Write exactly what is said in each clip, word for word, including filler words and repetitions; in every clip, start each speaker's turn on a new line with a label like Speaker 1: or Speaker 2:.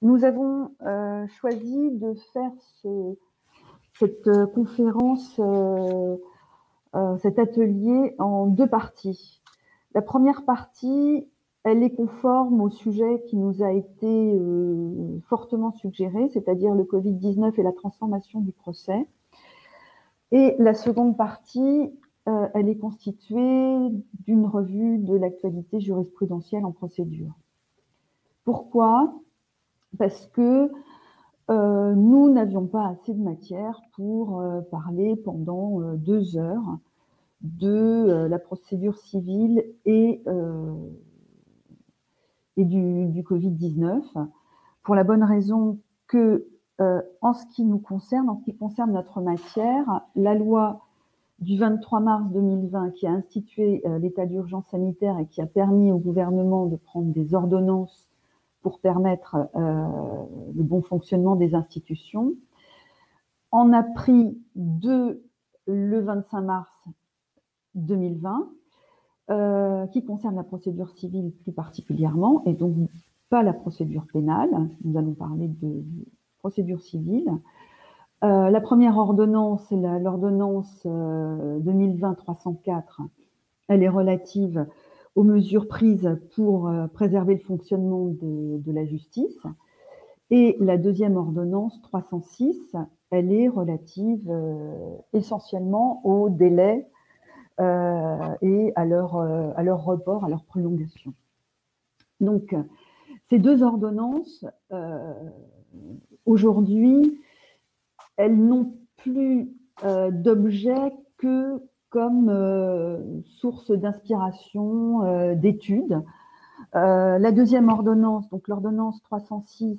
Speaker 1: nous avons euh, choisi de faire ce, cette euh, conférence, euh, euh, cet atelier en deux parties. La première partie, elle est conforme au sujet qui nous a été euh, fortement suggéré, c'est-à-dire le Covid dix-neuf et la transformation du procès. Et la seconde partie, euh, elle est constituée d'une revue de l'actualité jurisprudentielle en procédure. Pourquoi ? Parce que euh, nous n'avions pas assez de matière pour euh, parler pendant euh, deux heures de euh, la procédure civile et, euh, et du, du Covid dix-neuf, pour la bonne raison que, euh, en ce qui nous concerne, en ce qui concerne notre matière, la loi du vingt-trois mars deux mille vingt qui a institué euh, l'état d'urgence sanitaire et qui a permis au gouvernement de prendre des ordonnances pour permettre euh, le bon fonctionnement des institutions, en a pris deux le vingt-cinq mars deux mille vingt, euh, qui concerne la procédure civile plus particulièrement, et donc pas la procédure pénale. Nous allons parler de, de procédure civile. Euh, la première ordonnance, c'est l'ordonnance euh, deux mille vingt trois cent quatre. Elle est relative aux mesures prises pour euh, préserver le fonctionnement de, de la justice. Et la deuxième ordonnance, trois cent six, elle est relative euh, essentiellement aux délais euh, et à leur, euh, à leur report, à leur prolongation. Donc, ces deux ordonnances, euh, aujourd'hui, elles n'ont plus euh, d'objet que comme euh, source d'inspiration, euh, d'études. Euh, la deuxième ordonnance, donc l'ordonnance trois cent six,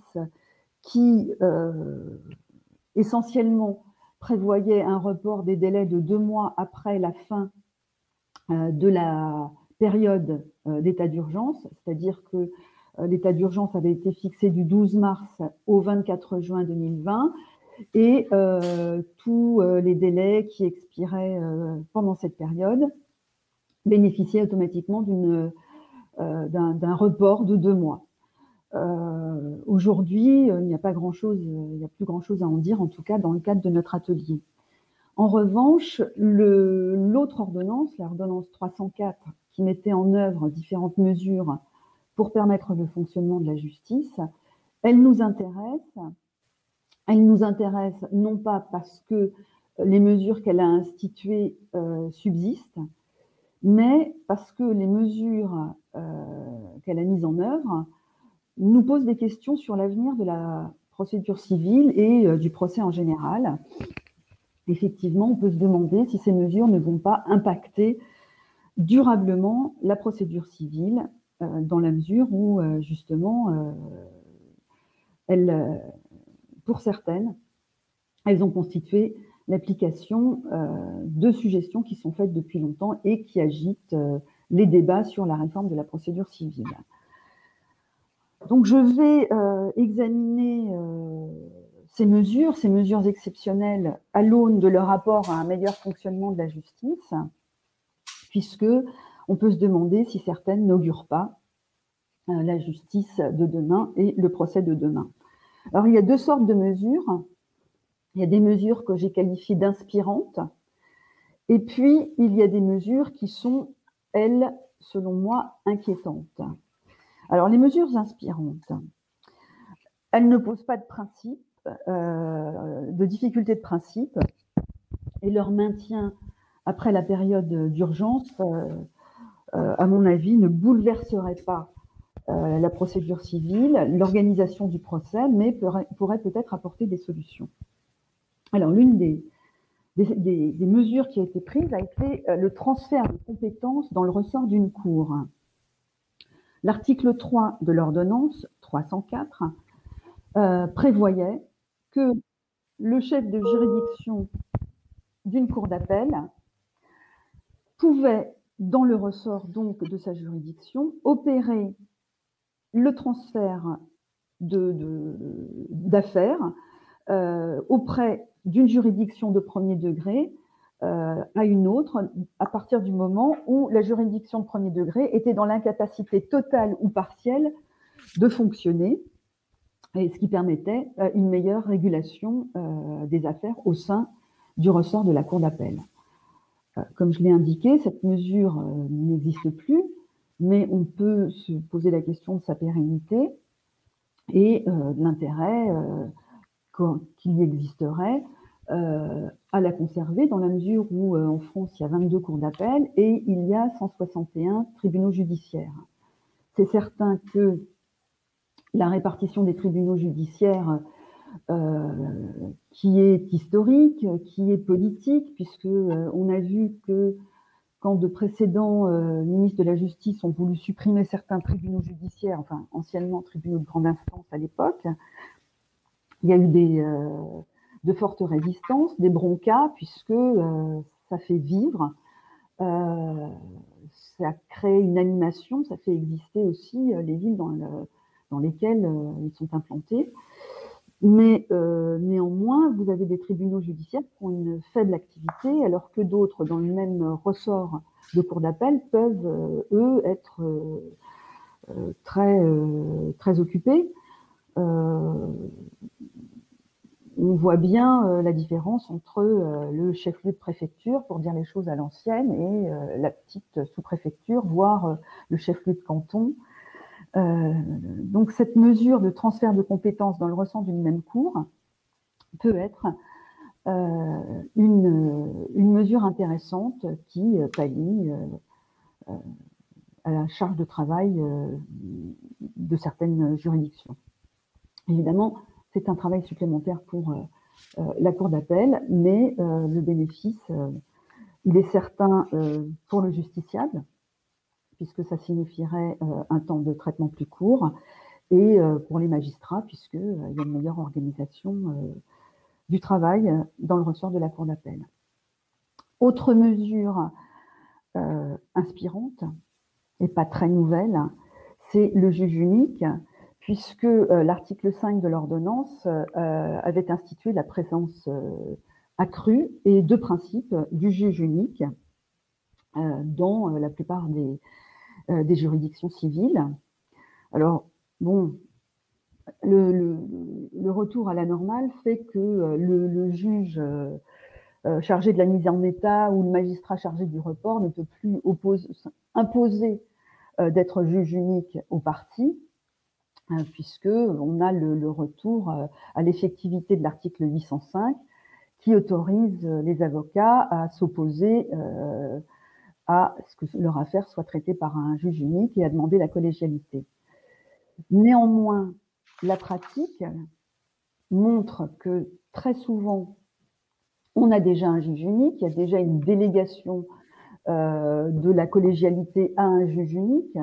Speaker 1: qui euh, essentiellement prévoyait un report des délais de deux mois après la fin euh, de la période euh, d'état d'urgence, c'est-à-dire que euh, l'état d'urgence avait été fixé du douze mars au vingt-quatre juin deux mille vingt, et euh, tous euh, les délais qui expiraient euh, pendant cette période bénéficiaient automatiquement d'une, euh, d'un, d'un report de deux mois. Euh, aujourd'hui, il n'y a pas grand-chose, il n'y a plus grand-chose à en dire, en tout cas dans le cadre de notre atelier. En revanche, le, l'autre ordonnance, l'ordonnance trois cent quatre, qui mettait en œuvre différentes mesures pour permettre le fonctionnement de la justice, elle nous intéresse. Elle nous intéresse non pas parce que les mesures qu'elle a instituées euh, subsistent, mais parce que les mesures euh, qu'elle a mises en œuvre nous posent des questions sur l'avenir de la procédure civile et euh, du procès en général. Effectivement, on peut se demander si ces mesures ne vont pas impacter durablement la procédure civile, euh, dans la mesure où, euh, justement, euh, elles, euh, pour certaines, elles ont constitué l'application euh, de suggestions qui sont faites depuis longtemps et qui agitent euh, les débats sur la réforme de la procédure civile. Donc, je vais euh, examiner euh, ces mesures, ces mesures exceptionnelles à l'aune de leur rapport à un meilleur fonctionnement de la justice, puisque on peut se demander si certaines n'augurent pas euh, la justice de demain et le procès de demain. Alors, il y a deux sortes de mesures. Il y a des mesures que j'ai qualifiées d'inspirantes, et puis il y a des mesures qui sont, elles, selon moi, inquiétantes. Alors, les mesures inspirantes, elles ne posent pas de principe, euh, de difficulté de principe, et leur maintien après la période d'urgence, euh, euh, à mon avis, ne bouleverserait pas euh, la procédure civile, l'organisation du procès, mais pourrait, pourrait peut-être apporter des solutions. Alors, l'une des, des, des, des mesures qui a été prise a été euh, le transfert de compétences dans le ressort d'une cour. L'article trois de l'ordonnance trois cent quatre euh, prévoyait que le chef de juridiction d'une cour d'appel pouvait, dans le ressort donc de sa juridiction, opérer le transfert de, de, d'affaires euh, auprès d'une juridiction de premier degré euh, à une autre, à partir du moment où la juridiction de premier degré était dans l'incapacité totale ou partielle de fonctionner, et ce qui permettait euh, une meilleure régulation euh, des affaires au sein du ressort de la Cour d'appel. Euh, comme je l'ai indiqué, cette mesure euh, n'existe plus, mais on peut se poser la question de sa pérennité et euh, de l'intérêt euh, qu'il y existerait euh, à la conserver, dans la mesure où euh, en France, il y a vingt-deux cours d'appel et il y a cent soixante et un tribunaux judiciaires. C'est certain que la répartition des tribunaux judiciaires euh, qui est historique, qui est politique, puisque euh, on a vu que quand de précédents euh, ministres de la Justice ont voulu supprimer certains tribunaux judiciaires, enfin anciennement tribunaux de grande instance à l'époque, il y a eu des, euh, de fortes résistances, des broncas, puisque euh, ça fait vivre, euh, ça crée une animation, ça fait exister aussi euh, les villes dans, le, dans lesquelles euh, ils sont implantés. Mais euh, néanmoins, vous avez des tribunaux judiciaires qui ont une faible activité, alors que d'autres, dans le même ressort de cour d'appel, peuvent, euh, eux, être euh, euh, très, euh, très occupés. Euh, on voit bien euh, la différence entre euh, le chef-lieu de préfecture, pour dire les choses à l'ancienne, et euh, la petite sous-préfecture, voire euh, le chef-lieu de canton. Euh, donc cette mesure de transfert de compétences dans le ressort d'une même cour peut être euh, une, une mesure intéressante qui euh, pallie euh, à la charge de travail euh, de certaines juridictions. Évidemment, c'est un travail supplémentaire pour euh, euh, la cour d'appel, mais euh, le bénéfice, euh, il est certain euh, pour le justiciable, puisque ça signifierait euh, un temps de traitement plus court, et euh, pour les magistrats, puisqu'il euh, y a une meilleure organisation euh, du travail dans le ressort de la cour d'appel. Autre mesure euh, inspirante, et pas très nouvelle, c'est le juge unique, puisque euh, l'article cinq de l'ordonnance euh, avait institué la présence euh, accrue et de principe du juge unique euh, dans euh, la plupart des, euh, des juridictions civiles. Alors, bon, le, le, le retour à la normale fait que euh, le, le juge euh, euh, chargé de la mise en état ou le magistrat chargé du report ne peut plus oppose, imposer euh, d'être juge unique aux parties, hein, puisque on a le, le retour euh, à l'effectivité de l'article huit cent cinq qui autorise les avocats à s'opposer euh, à ce que leur affaire soit traitée par un juge unique et à demander la collégialité. Néanmoins, la pratique montre que très souvent, on a déjà un juge unique, il y a déjà une délégation euh, de la collégialité à un juge unique.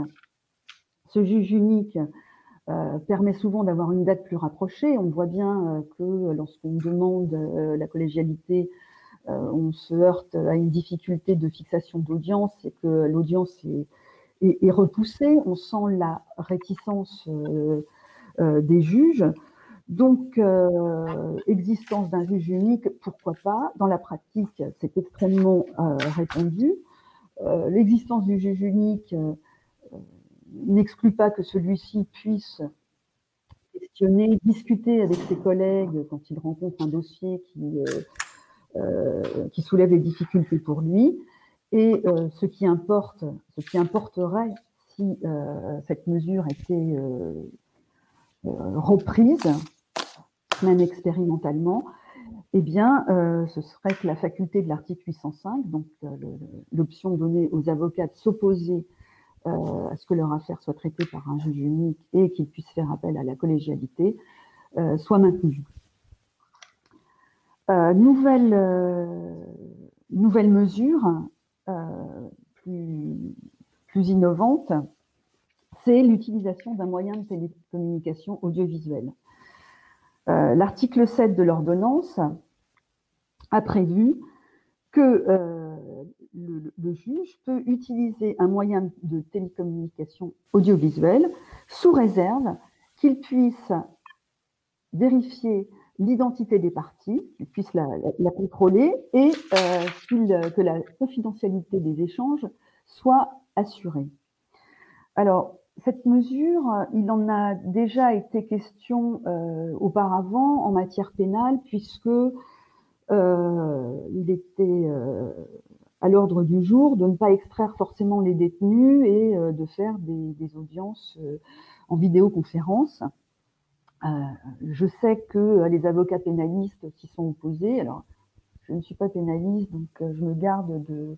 Speaker 1: Ce juge unique euh, permet souvent d'avoir une date plus rapprochée. On voit bien euh, que lorsqu'on demande euh, la collégialité, euh, on se heurte à une difficulté de fixation d'audience et que l'audience est, est, est repoussée. On sent la réticence euh, euh, des juges. Donc, euh, existence d'un juge unique, pourquoi pas? Dans la pratique, c'est extrêmement euh, répandu. Euh, l'existence du juge unique euh, n'exclut pas que celui-ci puisse questionner, discuter avec ses collègues quand il rencontre un dossier qui, euh, euh, qui soulève des difficultés pour lui. Et euh, ce qui importe, ce qui importerait si euh, cette mesure était euh, euh, reprise, même expérimentalement, eh bien, euh, ce serait que la faculté de l'article huit cent cinq, donc euh, l'option donnée aux avocats de s'opposer euh, à ce que leur affaire soit traitée par un juge unique et qu'ils puissent faire appel à la collégialité, euh, soit maintenue. Euh, nouvelle, euh, nouvelle mesure euh, plus, plus innovante, c'est l'utilisation d'un moyen de télécommunication audiovisuelle. Euh, L'article sept de l'ordonnance a prévu que euh, le, le juge peut utiliser un moyen de télécommunication audiovisuelle sous réserve qu'il puisse vérifier l'identité des parties, qu'il puisse la, la, la contrôler et euh, que la confidentialité des échanges soit assurée. Alors, cette mesure, il en a déjà été question euh, auparavant en matière pénale, puisque euh, il était euh, à l'ordre du jour de ne pas extraire forcément les détenus et euh, de faire des, des audiences euh, en vidéoconférence. Euh, je sais que les avocats pénalistes s'y sont opposés. Alors, je ne suis pas pénaliste, donc euh, je me garde de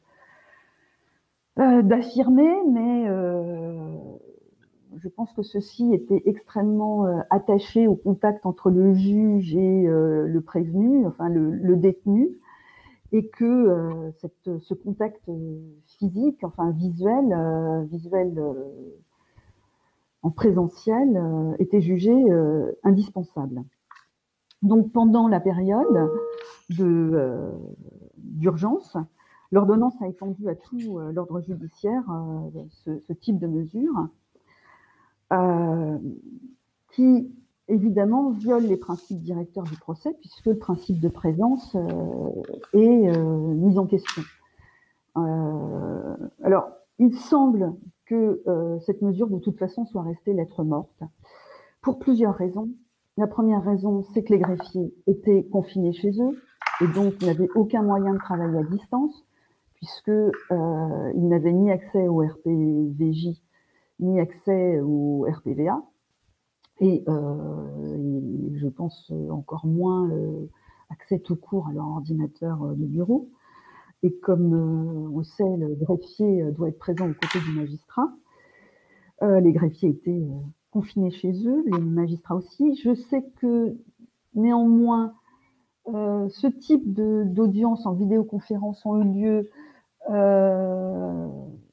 Speaker 1: euh, d'affirmer, mais euh, je pense que ceux-ci étaient extrêmement euh, attachés au contact entre le juge et euh, le prévenu, enfin le, le détenu, et que euh, cette, ce contact physique, enfin visuel, euh, visuel euh, en présentiel, euh, était jugé euh, indispensable. Donc pendant la période de, d'urgence, l'ordonnance a étendu à tout euh, l'ordre judiciaire euh, ce, ce, type de mesure euh, qui, évidemment, viole les principes directeurs du procès puisque le principe de présence euh, est euh, mis en question. Euh, alors, il semble que euh, cette mesure, de toute façon, soit restée lettre morte pour plusieurs raisons. La première raison, c'est que les greffiers étaient confinés chez eux et donc n'avaient aucun moyen de travailler à distance, puisque euh, ils n'avaient ni accès au R P V J ni accès au R P V A, et, euh, et je pense encore moins euh, accès tout court à leur ordinateur de bureau. Et comme euh, on sait, le greffier doit être présent aux côtés du magistrat, euh, les greffiers étaient euh, confinés chez eux, les magistrats aussi. Je sais que néanmoins, euh, ce type d'audience en vidéoconférence ont eu lieu euh,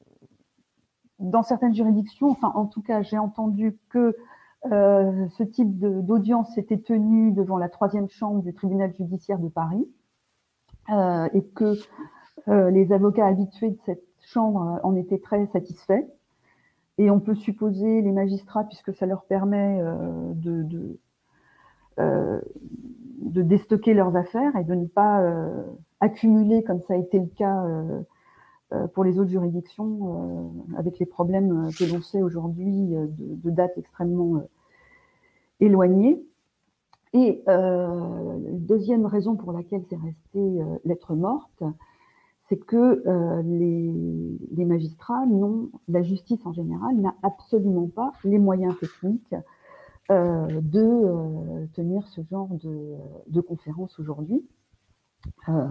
Speaker 1: dans certaines juridictions. Enfin, en tout cas, j'ai entendu que euh, ce type d'audience était tenu devant la troisième chambre du tribunal judiciaire de Paris euh, et que euh, les avocats habitués de cette chambre en étaient très satisfaits. Et on peut supposer les magistrats, puisque ça leur permet euh, de, de, euh, de déstocker leurs affaires et de ne pas euh, accumuler, comme ça a été le cas euh, euh, pour les autres juridictions, euh, avec les problèmes que l'on sait aujourd'hui euh, de, de dates extrêmement euh, éloignées. Et euh, deuxième raison pour laquelle c'est resté euh, lettre morte, c'est que euh, les, les magistrats n'ont, la justice en général, n'a absolument pas les moyens techniques euh, de euh, tenir ce genre de, de conférence aujourd'hui. Euh,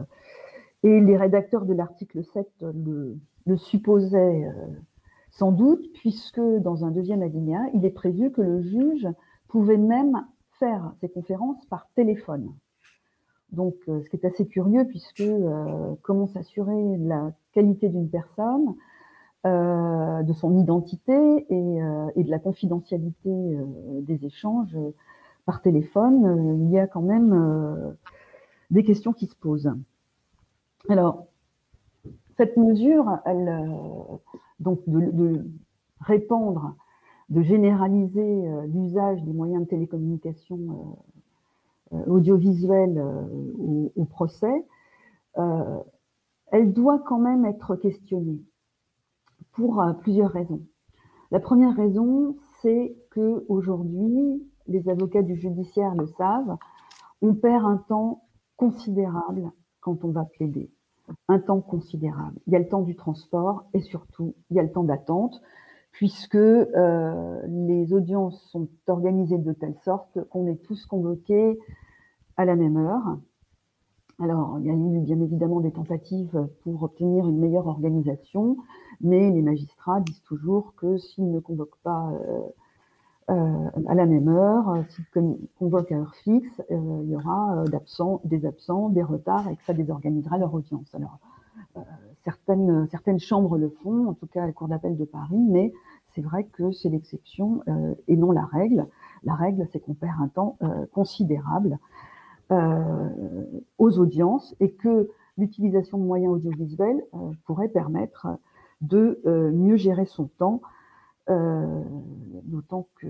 Speaker 1: et les rédacteurs de l'article sept le, le supposaient euh, sans doute, puisque dans un deuxième alinéa, il est prévu que le juge pouvait même faire ces conférences par téléphone. Donc, euh, ce qui est assez curieux, puisque euh, comment s'assurer la qualité d'une personne, euh, de son identité et, euh, et de la confidentialité euh, des échanges euh, par téléphone, euh, il y a quand même euh, des questions qui se posent. Alors, cette mesure, elle, euh, donc de, de répandre, de généraliser euh, l'usage des moyens de télécommunication euh, audiovisuels euh, au, au procès, euh, elle doit quand même être questionnée pour euh, plusieurs raisons. La première raison, c'est que aujourd'hui, les avocats du judiciaire le savent, on perd un temps considérable quand on va plaider. Un temps considérable. Il y a le temps du transport et surtout, il y a le temps d'attente, puisque euh, les audiences sont organisées de telle sorte qu'on est tous convoqués à la même heure. Alors, il y a eu bien évidemment des tentatives pour obtenir une meilleure organisation, mais les magistrats disent toujours que s'ils ne convoquent pas euh, euh, à la même heure, s'ils convoquent à heure fixe, euh, il y aura euh, d'absents, des absents, des retards et que ça désorganisera leur audience. Alors, euh, certaines, certaines chambres le font, en tout cas la Cour d'appel de Paris, mais c'est vrai que c'est l'exception euh, et non la règle. La règle, c'est qu'on perd un temps euh, considérable Euh, aux audiences et que l'utilisation de moyens audiovisuels euh, pourrait permettre de euh, mieux gérer son temps, euh, d'autant que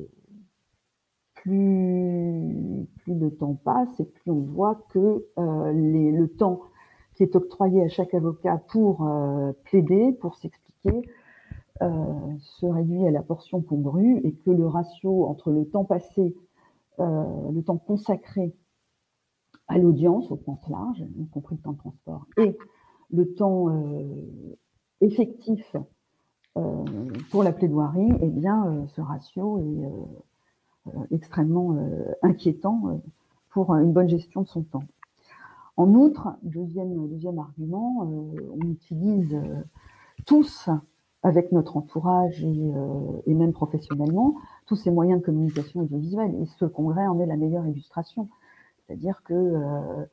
Speaker 1: plus, plus le temps passe et plus on voit que euh, les, le temps qui est octroyé à chaque avocat pour euh, plaider, pour s'expliquer, euh, se réduit à la portion congrue et que le ratio entre le temps passé, euh, le temps consacré à l'audience au sens large, y compris le temps de transport, et le temps euh, effectif euh, pour la plaidoirie, eh bien, euh, ce ratio est euh, extrêmement euh, inquiétant euh, pour une bonne gestion de son temps. En outre, deuxième, deuxième argument, euh, on utilise euh, tous, avec notre entourage et, euh, et même professionnellement, tous ces moyens de communication audiovisuelle. Et ce congrès en est la meilleure illustration. C'est-à-dire que euh,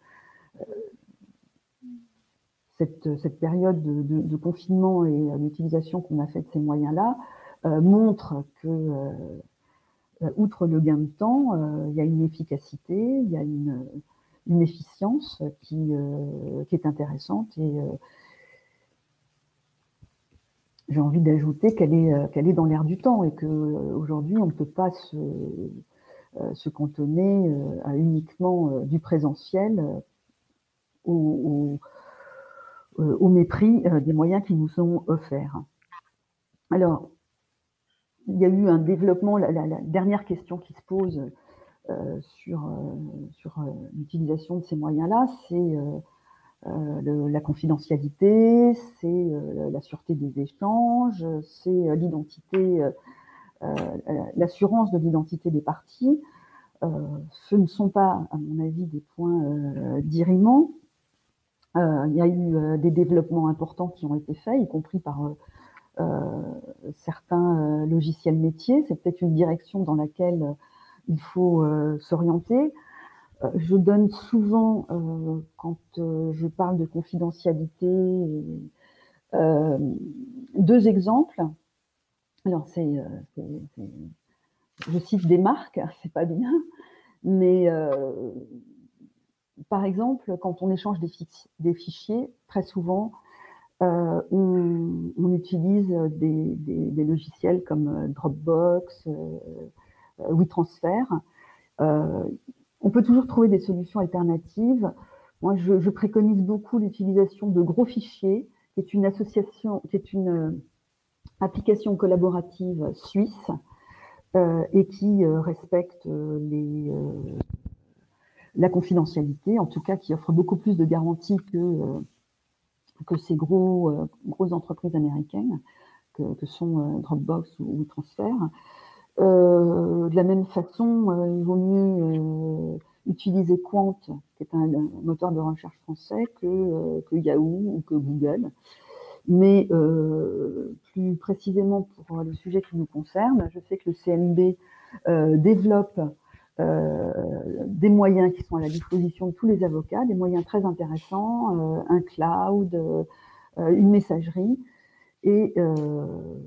Speaker 1: cette, cette période de, de, de confinement et l'utilisation qu'on a fait de ces moyens-là euh, montre que, euh, outre le gain de temps, euh, il y a une efficacité, il y a une, une efficience qui, euh, qui est intéressante et euh, j'ai envie d'ajouter qu'elle est, qu'elle est dans l'air du temps et qu'aujourd'hui, on ne peut pas se, euh, se cantonner euh, à uniquement euh, du présentiel euh, au, au, euh, au mépris euh, des moyens qui nous sont offerts. Alors, il y a eu un développement, la, la, la dernière question qui se pose euh, sur, euh, sur euh, l'utilisation de ces moyens-là, c'est euh, euh, le, la confidentialité, c'est euh, la sûreté des échanges, c'est euh, l'identité, euh, euh, l'assurance de l'identité des parties. Euh, ce ne sont pas, à mon avis, des points euh, dirimants. Euh, il y a eu euh, des développements importants qui ont été faits, y compris par euh, euh, certains euh, logiciels métiers. C'est peut-être une direction dans laquelle euh, il faut euh, s'orienter. Euh, je donne souvent, euh, quand euh, je parle de confidentialité, euh, deux exemples. Alors, c'est, euh, je cite des marques, c'est pas bien, mais euh, par exemple, quand on échange des, fichiers, des fichiers très souvent, euh, on, on, utilise des, des, des, logiciels comme Dropbox, euh, WeTransfer. Euh, on peut toujours trouver des solutions alternatives. Moi, je, je préconise beaucoup l'utilisation de Gros Fichiers, qui est une association, qui est une euh, application collaborative suisse euh, et qui euh, respecte les euh, la confidentialité, en tout cas qui offre beaucoup plus de garanties que, euh, que ces gros, euh, grosses entreprises américaines que, que sont euh, Dropbox ou, ou Transfer. Euh, de la même façon, euh, il vaut mieux euh, utiliser Quant, qui est un, un moteur de recherche français, que, euh, que Yahoo ou que Google. Mais euh, plus précisément pour le sujet qui nous concerne, je sais que le C N B euh, développe euh, des moyens qui sont à la disposition de tous les avocats, des moyens très intéressants, euh, un cloud, euh, une messagerie, et euh,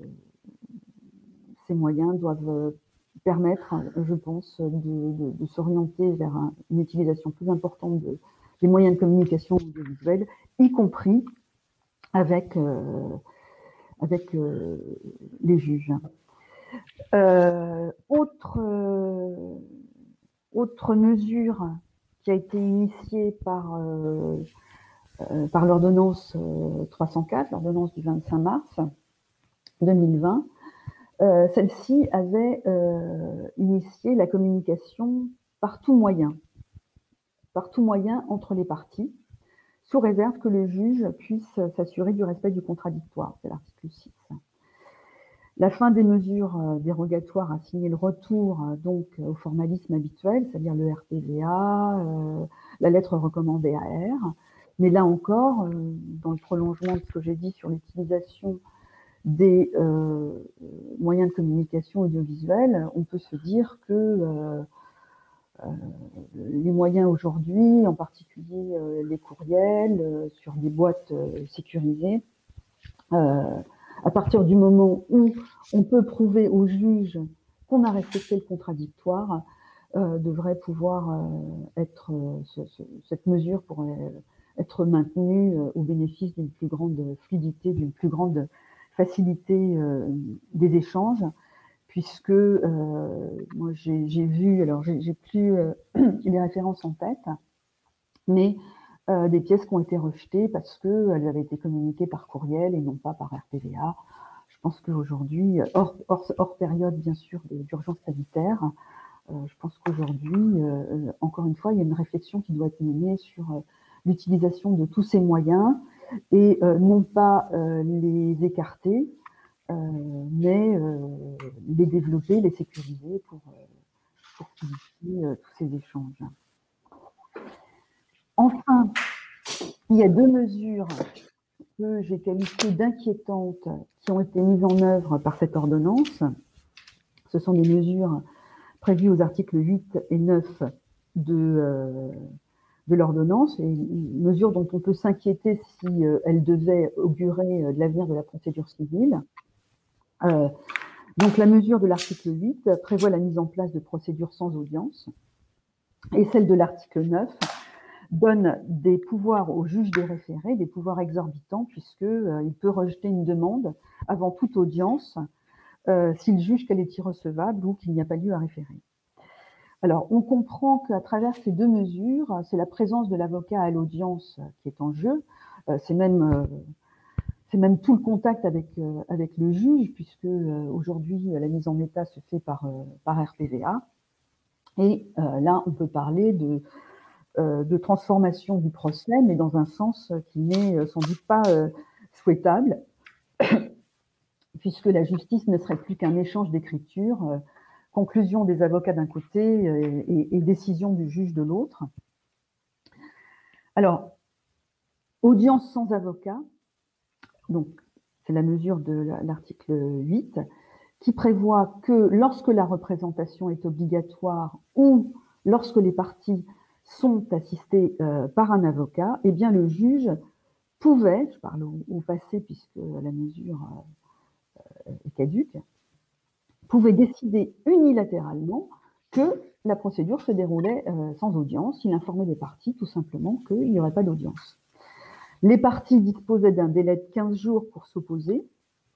Speaker 1: ces moyens doivent permettre, je pense, de, de, de s'orienter vers un, une utilisation plus importante de, des moyens de communication audiovisuelle, y compris avec, euh, avec euh, les juges. Euh, autre, euh, autre mesure qui a été initiée par, euh, euh, par l'ordonnance euh, trois cent quatre, l'ordonnance du vingt-cinq mars deux mille vingt, euh, celle-ci avait euh, initié la communication par tout moyen, par tout moyen entre les parties, sous réserve que le juge puisse s'assurer du respect du contradictoire, c'est l'article six. La fin des mesures dérogatoires a signé le retour donc au formalisme habituel, c'est-à-dire le R P V A, euh, la lettre recommandée A R. Mais là encore, euh, dans le prolongement de ce que j'ai dit sur l'utilisation des euh, moyens de communication audiovisuelle, on peut se dire que euh, euh, les moyens aujourd'hui, en particulier euh, les courriels euh, sur des boîtes euh, sécurisées, euh, à partir du moment où on peut prouver au juge qu'on a respecté le contradictoire, euh, devrait pouvoir euh, être, euh, ce, ce, cette mesure pourrait être maintenue euh, au bénéfice d'une plus grande fluidité, d'une plus grande facilité euh, des échanges, puisque euh, moi j'ai vu, alors j'ai plus euh, les références en tête, mais euh, des pièces qui ont été rejetées parce qu'elles avaient été communiquées par courriel et non pas par R P V A. Je pense qu'aujourd'hui, hors, hors, hors période bien sûr d'urgence sanitaire, euh, je pense qu'aujourd'hui, euh, encore une fois, il y a une réflexion qui doit être menée sur euh, l'utilisation de tous ces moyens et euh, non pas euh, les écarter, euh, mais euh, les développer, les sécuriser pour, euh, pour fluidifier euh, tous ces échanges. Enfin, il y a deux mesures que j'ai qualifiées d'inquiétantes qui ont été mises en œuvre par cette ordonnance. Ce sont des mesures prévues aux articles huit et neuf de, euh, de l'ordonnance, et une mesure dont on peut s'inquiéter si euh, elle devait augurer euh, de l'avenir de la procédure civile. Euh, donc la mesure de l'article huit prévoit la mise en place de procédures sans audience, et celle de l'article neuf donne des pouvoirs au juge des référés, des pouvoirs exorbitants, puisqu'il euh, peut rejeter une demande avant toute audience euh, s'il juge qu'elle est irrecevable ou qu'il n'y a pas lieu à référer. Alors, on comprend qu'à travers ces deux mesures, c'est la présence de l'avocat à l'audience qui est en jeu. Euh, c'est même, euh, c'est même tout le contact avec, euh, avec le juge, puisque euh, aujourd'hui, la mise en état se fait par, euh, par R P V A. Et euh, là, on peut parler de de transformation du procès, mais dans un sens qui n'est sans doute pas souhaitable, puisque la justice ne serait plus qu'un échange d'écriture, conclusion des avocats d'un côté et, et décision du juge de l'autre. Alors, audience sans avocat, donc c'est la mesure de l'article huit, qui prévoit que lorsque la représentation est obligatoire ou lorsque les parties sont assistés euh, par un avocat, eh bien le juge pouvait, je parle au, au passé puisque la mesure euh, est caduque, pouvait décider unilatéralement que la procédure se déroulait euh, sans audience. Il informait les parties tout simplement qu'il n'y aurait pas d'audience. Les parties disposaient d'un délai de quinze jours pour s'opposer,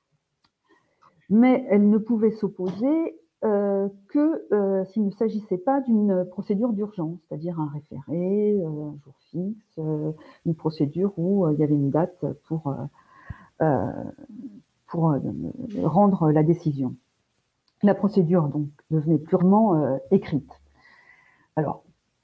Speaker 1: mais elles ne pouvaient s'opposer Euh, que euh, s'il ne s'agissait pas d'une procédure d'urgence, c'est-à-dire un référé, euh, un jour fixe, euh, une procédure où euh, il y avait une date pour, euh, pour euh, rendre la décision. La procédure donc devenait purement euh, écrite. Alors,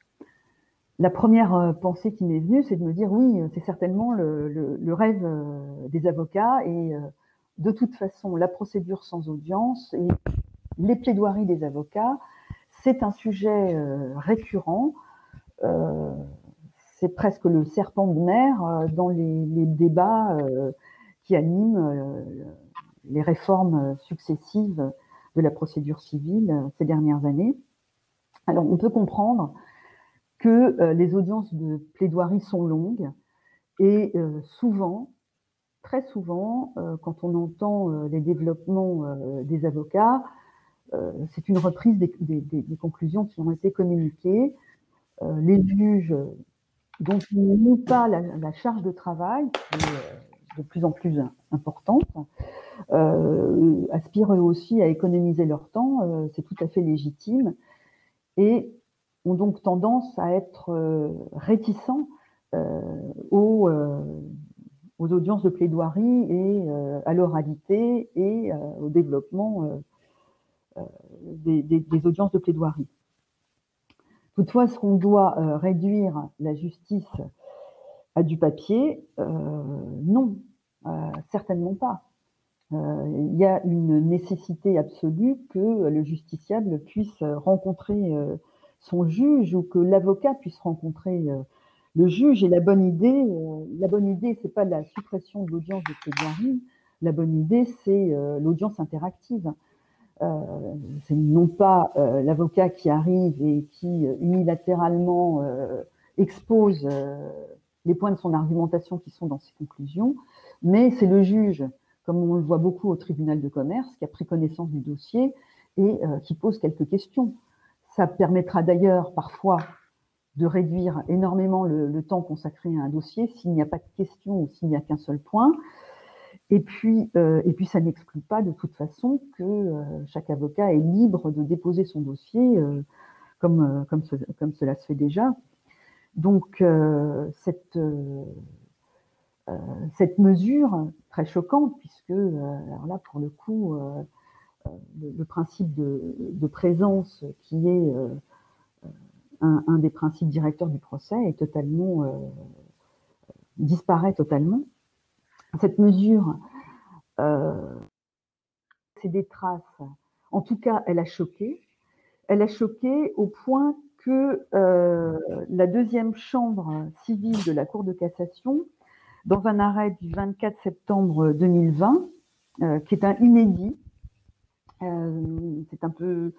Speaker 1: la première euh, pensée qui m'est venue, c'est de me dire oui, c'est certainement le, le, le rêve euh, des avocats et euh, de toute façon, la procédure sans audience et les plaidoiries des avocats, c'est un sujet euh, récurrent. Euh, c'est presque le serpent de mer euh, dans les, les débats euh, qui animent euh, les réformes successives de la procédure civile euh, ces dernières années. Alors, on peut comprendre que euh, les audiences de plaidoirie sont longues et euh, souvent, très souvent, euh, quand on entend euh, les développements euh, des avocats, Euh, c'est une reprise des, des, des, conclusions qui ont été communiquées. Euh, les juges, dont ils n'ont pas la, la charge de travail, qui est de plus en plus importante, euh, aspirent eux aussi à économiser leur temps, euh, c'est tout à fait légitime, et ont donc tendance à être euh, réticents euh, aux, euh, aux audiences de plaidoirie et euh, à l'oralité et euh, au développement euh, Des, des, des audiences de plaidoirie. Toutefois, est-ce qu'on doit euh, réduire la justice à du papier? euh, Non, euh, certainement pas. Euh, il y a une nécessité absolue que le justiciable puisse rencontrer euh, son juge ou que l'avocat puisse rencontrer euh, le juge. Et la bonne idée, euh, la bonne idée, c'est pas la suppression de l'audience de plaidoirie. La bonne idée, c'est euh, l'audience interactive. Euh, c'est non pas euh, l'avocat qui arrive et qui euh, unilatéralement euh, expose euh, les points de son argumentation qui sont dans ses conclusions, mais c'est le juge, comme on le voit beaucoup au tribunal de commerce, qui a pris connaissance du dossier et euh, qui pose quelques questions. Ça permettra d'ailleurs parfois de réduire énormément le, le temps consacré à un dossier s'il n'y a pas de questions ou s'il n'y a qu'un seul point. Et puis, euh, et puis ça n'exclut pas de toute façon que euh, chaque avocat est libre de déposer son dossier euh, comme, euh, comme, ce, comme cela se fait déjà. Donc, euh, cette, euh, euh, cette mesure très choquante, puisque, euh, alors là, pour le coup, euh, le, le principe de, de présence, qui est euh, un, un des principes directeurs du procès, est totalement, euh, disparaît totalement. Cette mesure, euh, c'est des traces. En tout cas, elle a choqué. Elle a choqué au point que euh, la deuxième chambre civile de la Cour de cassation, dans un arrêt du vingt-quatre septembre deux mille vingt, euh, qui est un inédit, euh, c'est un peu,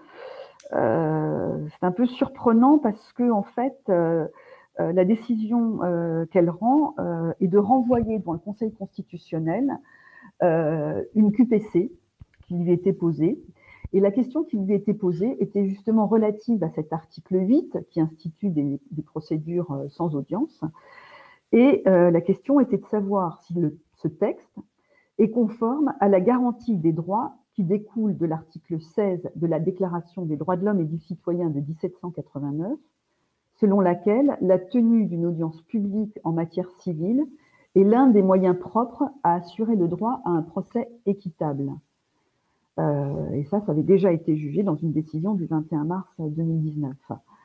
Speaker 1: euh, c'est un peu surprenant parce que en fait, euh, euh, la décision euh, qu'elle rend euh, est de renvoyer devant le Conseil constitutionnel euh, une Q P C qui lui était posée. Et la question qui lui était posée était justement relative à cet article huit qui institue des, des procédures sans audience. Et euh, la question était de savoir si le, ce texte est conforme à la garantie des droits qui découle de l'article seize de la Déclaration des droits de l'homme et du citoyen de mille sept cent quatre-vingt-neuf, selon laquelle la tenue d'une audience publique en matière civile est l'un des moyens propres à assurer le droit à un procès équitable. Euh, et ça, ça avait déjà été jugé dans une décision du vingt et un mars deux mille dix-neuf.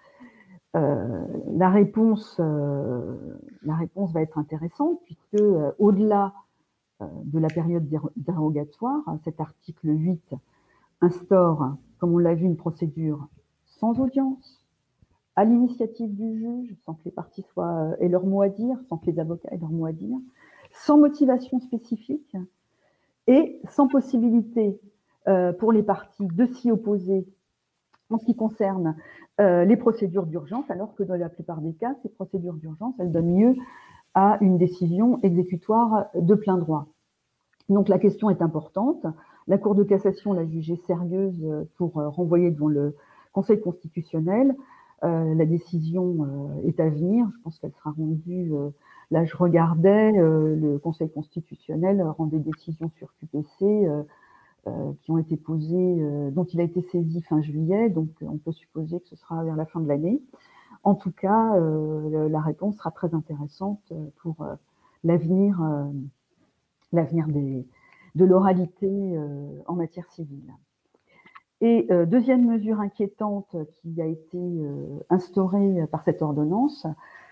Speaker 1: Euh, la réponse, euh, la réponse va être intéressante puisque euh, au-delà euh, de la période dérogatoire, cet article huit instaure, comme on l'a vu, une procédure sans audience, à l'initiative du juge, sans que les parties soient, aient leur mot à dire, sans que les avocats aient leur mot à dire, sans motivation spécifique et sans possibilité euh, pour les parties de s'y opposer en ce qui concerne euh, les procédures d'urgence, alors que dans la plupart des cas, ces procédures d'urgence, elles donnent lieu à une décision exécutoire de plein droit. Donc la question est importante. La Cour de cassation l'a jugée sérieuse pour renvoyer devant le Conseil constitutionnel. Euh, la décision euh, est à venir. Je pense qu'elle sera rendue. Euh, là, je regardais, euh, le Conseil constitutionnel rend des décisions sur Q P C euh, euh, qui ont été posées, euh, dont il a été saisi fin juillet. Donc, on peut supposer que ce sera vers la fin de l'année. En tout cas, euh, la réponse sera très intéressante pour euh, l'avenir, euh, l'avenir des de l'oralité euh, en matière civile. Et euh, deuxième mesure inquiétante qui a été euh, instaurée par cette ordonnance,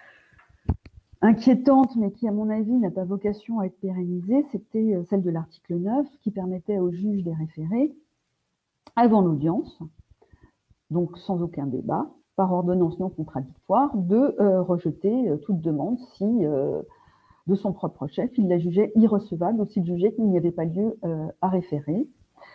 Speaker 1: inquiétante mais qui à mon avis n'a pas vocation à être pérennisée, c'était euh, celle de l'article neuf qui permettait au juge des référés, avant l'audience, donc sans aucun débat, par ordonnance non contradictoire, de euh, rejeter euh, toute demande si euh, de son propre chef, il la jugeait irrecevable ou s'il jugeait qu'il n'y avait pas lieu euh, à référer.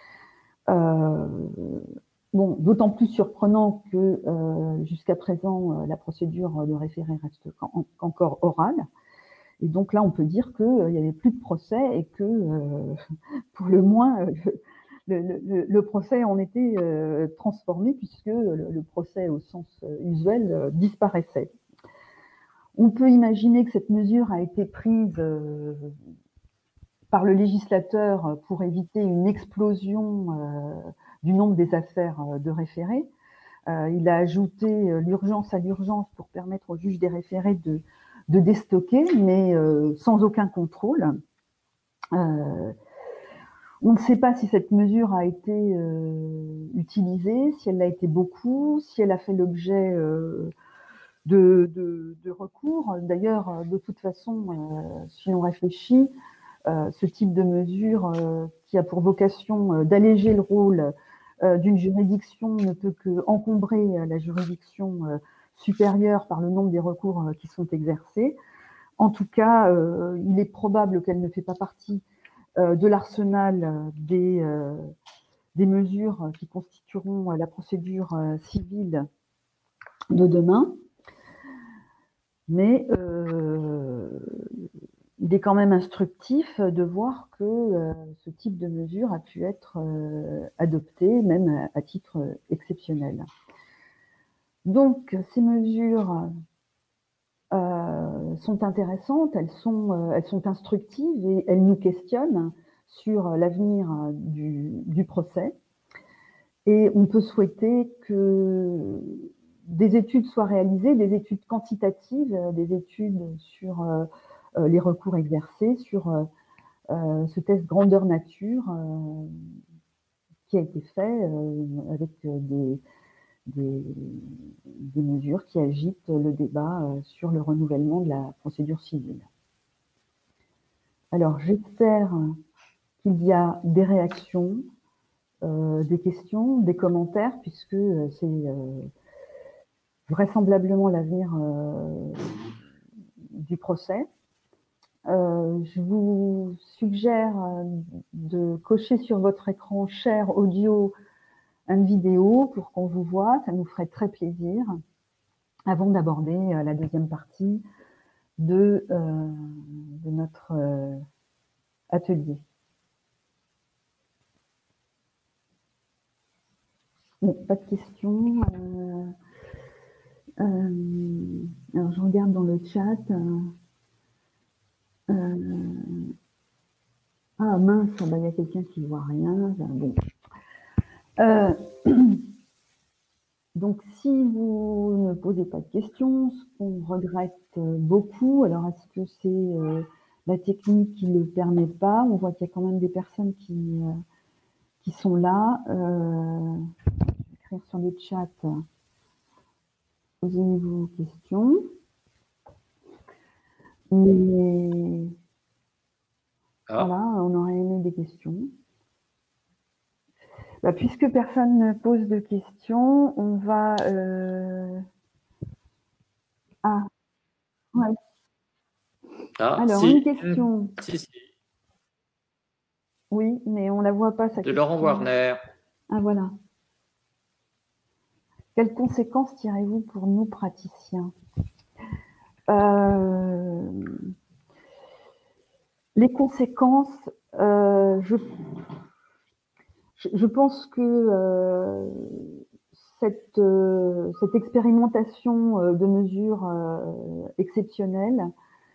Speaker 1: Euh, bon, d'autant plus surprenant que euh, jusqu'à présent, euh, la procédure de référé reste encore orale. Et donc là, on peut dire qu'il euh, n'y avait plus de procès et que, euh, pour le moins, le, le, le, le procès en était euh, transformé puisque le, le procès au sens usuel euh, disparaissait. On peut imaginer que cette mesure a été prise euh, par le législateur pour éviter une explosion euh, du nombre des affaires de référés. Euh, il a ajouté l'urgence à l'urgence pour permettre au juge des référés de, de déstocker, mais euh, sans aucun contrôle. Euh, on ne sait pas si cette mesure a été euh, utilisée, si elle l'a été beaucoup, si elle a fait l'objet euh, de, de, de recours. D'ailleurs, de toute façon, euh, si on réfléchit, euh, ce type de mesure euh, qui a pour vocation euh, d'alléger le rôle euh, d'une juridiction ne peut que encombrer euh, la juridiction euh, supérieure par le nombre des recours euh, qui sont exercés. En tout cas, euh, il est probable qu'elle ne fait pas partie euh, de l'arsenal des, euh, des mesures qui constitueront la procédure euh, civile de demain. Mais euh, il est quand même instructif de voir que euh, ce type de mesure a pu être euh, adopté, même à, à titre exceptionnel. Donc, ces mesures euh, sont intéressantes, elles sont, euh, elles sont instructives et elles nous questionnent sur l'avenir du, du procès. Et on peut souhaiter que des études soient réalisées, des études quantitatives, des études sur euh, euh, les recours exercés sur euh, euh, ce test grandeur nature euh, qui a été fait euh, avec des, des, des mesures qui agitent le débat euh, sur le renouvellement de la procédure civile. Alors, j'espère qu'il y a des réactions, euh, des questions, des commentaires, puisque euh, c'est euh, vraisemblablement l'avenir euh, du procès. Euh, je vous suggère de cocher sur votre écran share audio and vidéo pour qu'on vous voit, ça nous ferait très plaisir, avant d'aborder euh, la deuxième partie de, euh, de notre euh, atelier. Bon, pas de questions. Euh, euh, alors, je regarde dans le chat. Euh, ah mince, bah, il y a quelqu'un qui ne voit rien. Bon. Euh, donc, si vous ne posez pas de questions, ce qu'on regrette beaucoup, alors est-ce que c'est euh, la technique qui ne le permet pas? On voit qu'il y a quand même des personnes qui, euh, qui sont là. Euh, je vais écrire sur le chat. Posez-vous des questions. Mais ah. Voilà, on aurait aimé des questions. Bah, puisque personne ne pose de questions, on va... Euh... Ah, ouais.
Speaker 2: Ah,
Speaker 1: alors,
Speaker 2: si.
Speaker 1: une question.
Speaker 2: Si, si.
Speaker 1: Oui, mais on ne la voit pas, sa
Speaker 2: De
Speaker 1: question.
Speaker 2: Laurent Warner.
Speaker 1: Ah, voilà. Quelles conséquences tirez-vous pour nous, praticiens? euh... Les conséquences, euh, je... je pense que euh, cette, euh, cette expérimentation euh, de mesures euh, exceptionnelles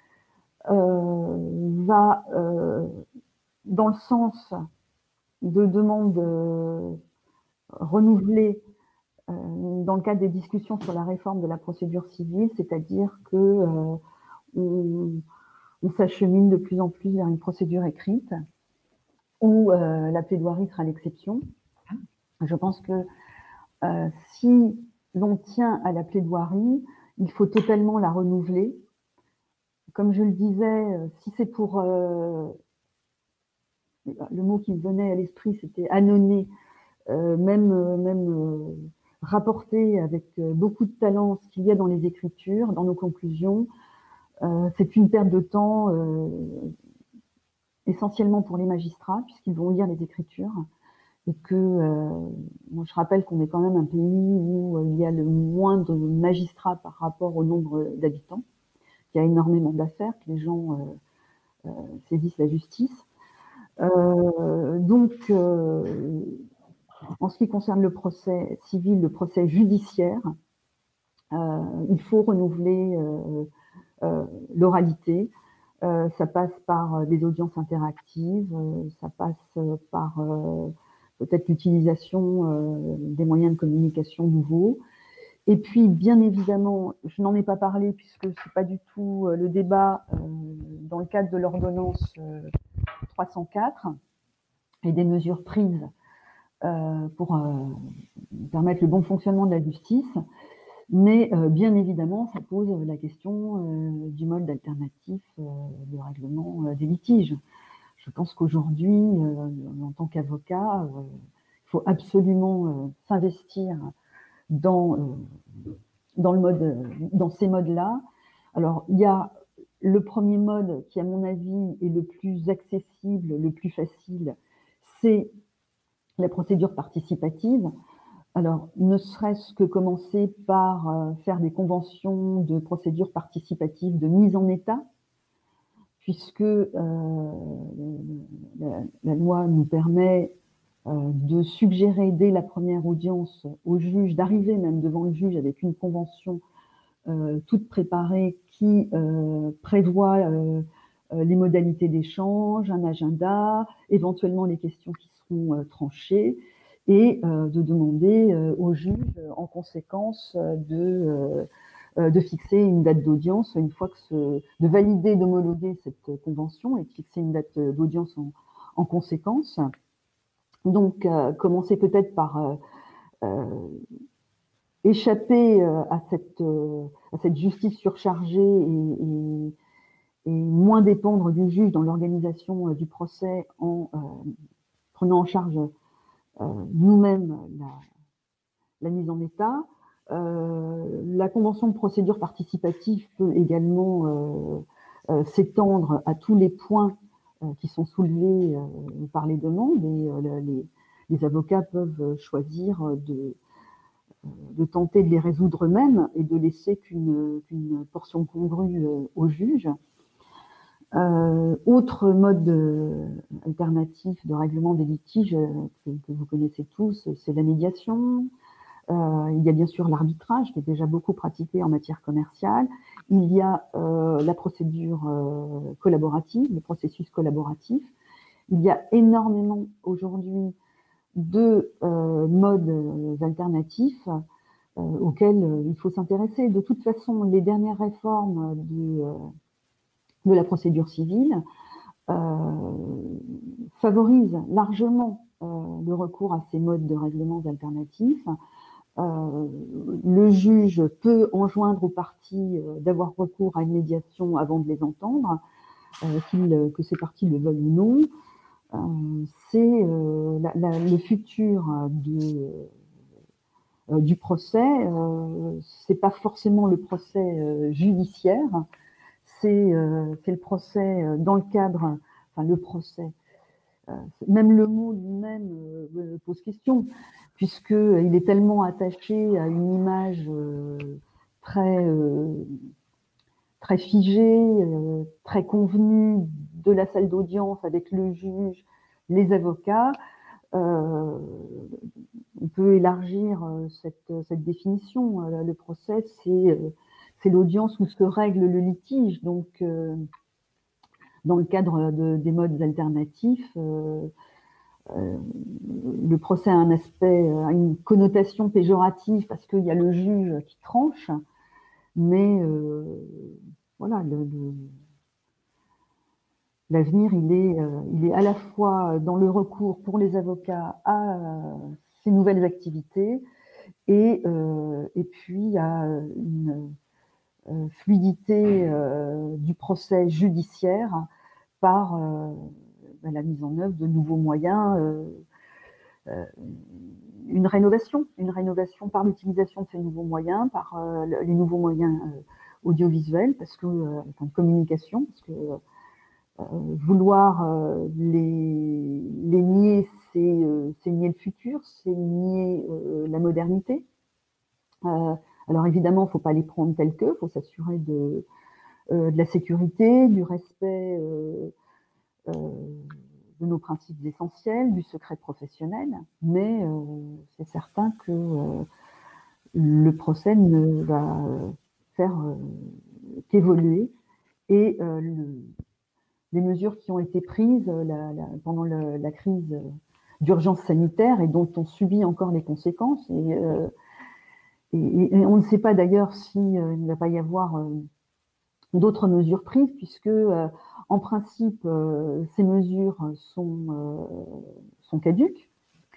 Speaker 1: euh, va euh, dans le sens de demandes euh, renouvelées euh, dans le cadre des discussions sur la réforme de la procédure civile, c'est-à-dire que euh, on, on s'achemine de plus en plus vers une procédure écrite où euh, la plaidoirie sera l'exception. Je pense que euh, si l'on tient à la plaidoirie, il faut totalement la renouveler. Comme je le disais, si c'est pour... Euh, le mot qui me venait à l'esprit, c'était annonner, euh, même, euh, même euh, rapporter avec euh, beaucoup de talent ce qu'il y a dans les écritures, dans nos conclusions. Euh, c'est une perte de temps euh, essentiellement pour les magistrats, puisqu'ils vont lire les écritures. Et que, euh, moi, je rappelle qu'on est quand même un pays où il y a le moins de magistrats par rapport au nombre d'habitants, qu'il y a énormément d'affaires, que les gens euh, euh, saisissent la justice. Euh, donc, euh, en ce qui concerne le procès civil, le procès judiciaire, euh, il faut renouveler euh, euh, l'oralité. Euh, ça passe par des audiences interactives, euh, ça passe par euh, peut-être l'utilisation euh, des moyens de communication nouveaux. Et puis, bien évidemment, je n'en ai pas parlé puisque ce n'est pas du tout le débat euh, dans le cadre de l'ordonnance euh, trois cent quatre et des mesures prises euh, pour euh, permettre le bon fonctionnement de la justice. Mais euh, bien évidemment, ça pose la question euh, du mode alternatif euh, de règlement euh, des litiges. Je pense qu'aujourd'hui, euh, en tant qu'avocat, euh, il faut absolument euh, s'investir dans, euh, dans, le mode, dans ces modes-là. Alors, il y a le premier mode qui, à mon avis, est le plus accessible, le plus facile, c'est la procédure participative. Alors, ne serait-ce que commencer par euh, faire des conventions de procédure participative de mise en état, puisque euh, la, la loi nous permet euh, de suggérer dès la première audience au juge, d'arriver même devant le juge avec une convention euh, toute préparée qui euh, prévoit euh, les modalités d'échange, un agenda, éventuellement les questions qui seront euh, tranchées, et euh, de demander euh, au juge, en conséquence, de, euh, euh, de fixer une date d'audience une fois que ce, de valider, d'homologuer cette convention et de fixer une date d'audience en, en conséquence. Donc, euh, commencer peut-être par euh, euh, échapper euh, à, cette, euh, à cette justice surchargée et, et, et moins dépendre du juge dans l'organisation euh, du procès en euh, prenant en charge euh, nous-mêmes la, la mise en état. Euh, la convention de procédure participative peut également euh, euh, s'étendre à tous les points euh, qui sont soulevés euh, par les demandes et euh, les, les avocats peuvent choisir de, de tenter de les résoudre eux-mêmes et de laisser qu'une qu'une portion congrue euh, au juge. Euh, autre mode euh, alternatif de règlement des litiges euh, que, que vous connaissez tous, c'est la médiation. Euh, il y a bien sûr l'arbitrage qui est déjà beaucoup pratiqué en matière commerciale. Il y a euh, la procédure euh, collaborative, le processus collaboratif. Il y a énormément aujourd'hui de euh, modes euh, alternatifs euh, auxquels euh, il faut s'intéresser. De toute façon, les dernières réformes de, euh, de la procédure civile euh, favorisent largement euh, le recours à ces modes de règlements alternatifs. Euh, le juge peut enjoindre aux parties euh, d'avoir recours à une médiation avant de les entendre, euh, que ces parties le veulent ou non. Euh, c'est euh, la, la, le futur de, euh, du procès. Euh, c'est pas forcément le procès euh, judiciaire, c'est euh, le procès dans le cadre, enfin le procès. Euh, même le mot lui-même euh, pose question, puisqu'il est tellement attaché à une image euh, très, euh, très figée, euh, très convenue de la salle d'audience avec le juge, les avocats. Euh, on peut élargir cette, cette définition. Le procès, c'est l'audience où se règle le litige. Donc, euh, dans le cadre de, des modes alternatifs, euh, Euh, le procès a un aspect, a une connotation péjorative parce qu'il y a le juge qui tranche, mais euh, voilà, l'avenir, il est, euh, il est à la fois dans le recours pour les avocats à euh, ces nouvelles activités et, euh, et puis à une euh, fluidité euh, du procès judiciaire par euh, la mise en œuvre de nouveaux moyens. Euh, euh, une rénovation, une rénovation par l'utilisation de ces nouveaux moyens, par euh, les nouveaux moyens euh, audiovisuels, parce que, euh, enfin, de communication, parce que euh, vouloir euh, les, les nier, c'est euh, nier le futur, c'est nier euh, la modernité. Euh, alors évidemment, il ne faut pas les prendre tels que, il faut s'assurer de, euh, de la sécurité, du respect euh, euh, de nos principes essentiels, du secret professionnel, mais euh, c'est certain que euh, le procès ne va faire euh, qu'évoluer et euh, le, les mesures qui ont été prises la, la, pendant le, la crise d'urgence sanitaire et dont on subit encore les conséquences. Et, euh, et, et on ne sait pas d'ailleurs s'il euh, ne va pas y avoir euh, d'autres mesures prises, puisque euh, en principe, euh, ces mesures sont, euh, sont caduques.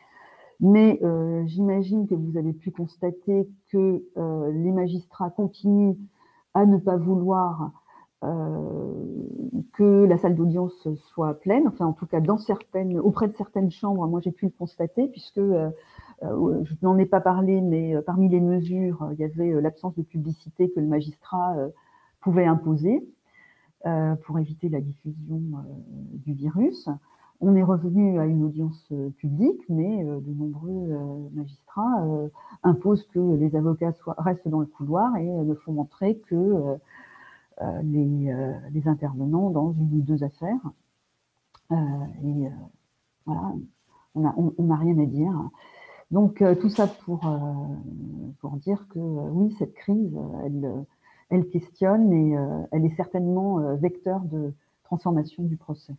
Speaker 1: Mais euh, j'imagine que vous avez pu constater que euh, les magistrats continuent à ne pas vouloir euh, que la salle d'audience soit pleine, enfin en tout cas dans certaines, auprès de certaines chambres, moi j'ai pu le constater, puisque euh, euh, je n'en ai pas parlé, mais euh, parmi les mesures, euh, il y avait euh, l'absence de publicité que le magistrat euh, pouvait imposer euh, pour éviter la diffusion euh, du virus. On est revenu à une audience euh, publique, mais euh, de nombreux euh, magistrats euh, imposent que les avocats soient, restent dans le couloir et euh, ne font montrer que euh, euh, les, euh, les intervenants dans une ou deux affaires. Euh, et euh, voilà, on n'a on, on a rien à dire. Donc euh, tout ça pour, euh, pour dire que euh, oui, cette crise, elle, elle questionne et euh, elle est certainement euh, vecteur de transformation du procès.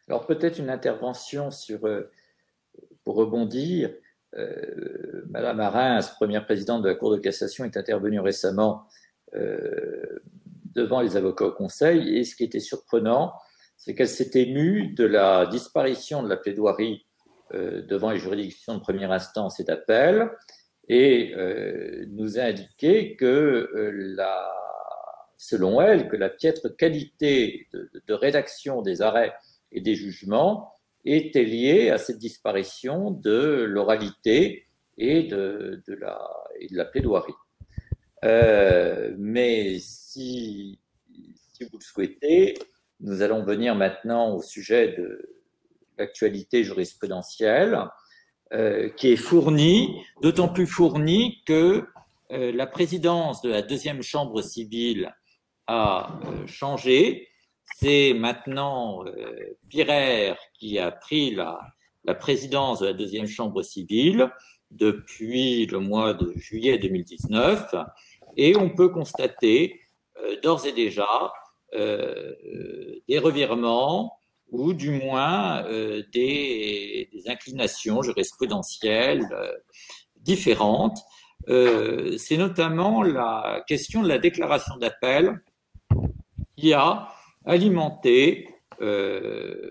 Speaker 2: Alors peut-être une intervention sur, euh, pour rebondir. Euh, Madame Arens, première présidente de la Cour de cassation, est intervenue récemment euh, devant les avocats au Conseil, et ce qui était surprenant, c'est qu'elle s'est émue de la disparition de la plaidoirie euh, devant les juridictions de première instance et d'appel, et euh, nous a indiqué que euh, la, selon elle, que la piètre qualité de, de rédaction des arrêts et des jugements était liée à cette disparition de l'oralité et de, de, la, et de la plaidoirie. Euh, mais si, si vous le souhaitez, nous allons venir maintenant au sujet de l'actualité jurisprudentielle, euh, qui est fournie, d'autant plus fournie que euh, la présidence de la deuxième chambre civile a euh, changé. C'est maintenant euh, Pirer qui a pris la, la présidence de la deuxième chambre civile depuis le mois de juillet deux mille dix-neuf, et on peut constater euh, d'ores et déjà euh, des revirements ou du moins euh, des, des inclinations jurisprudentielles euh, différentes. Euh, c'est notamment la question de la déclaration d'appel qui a alimenté euh,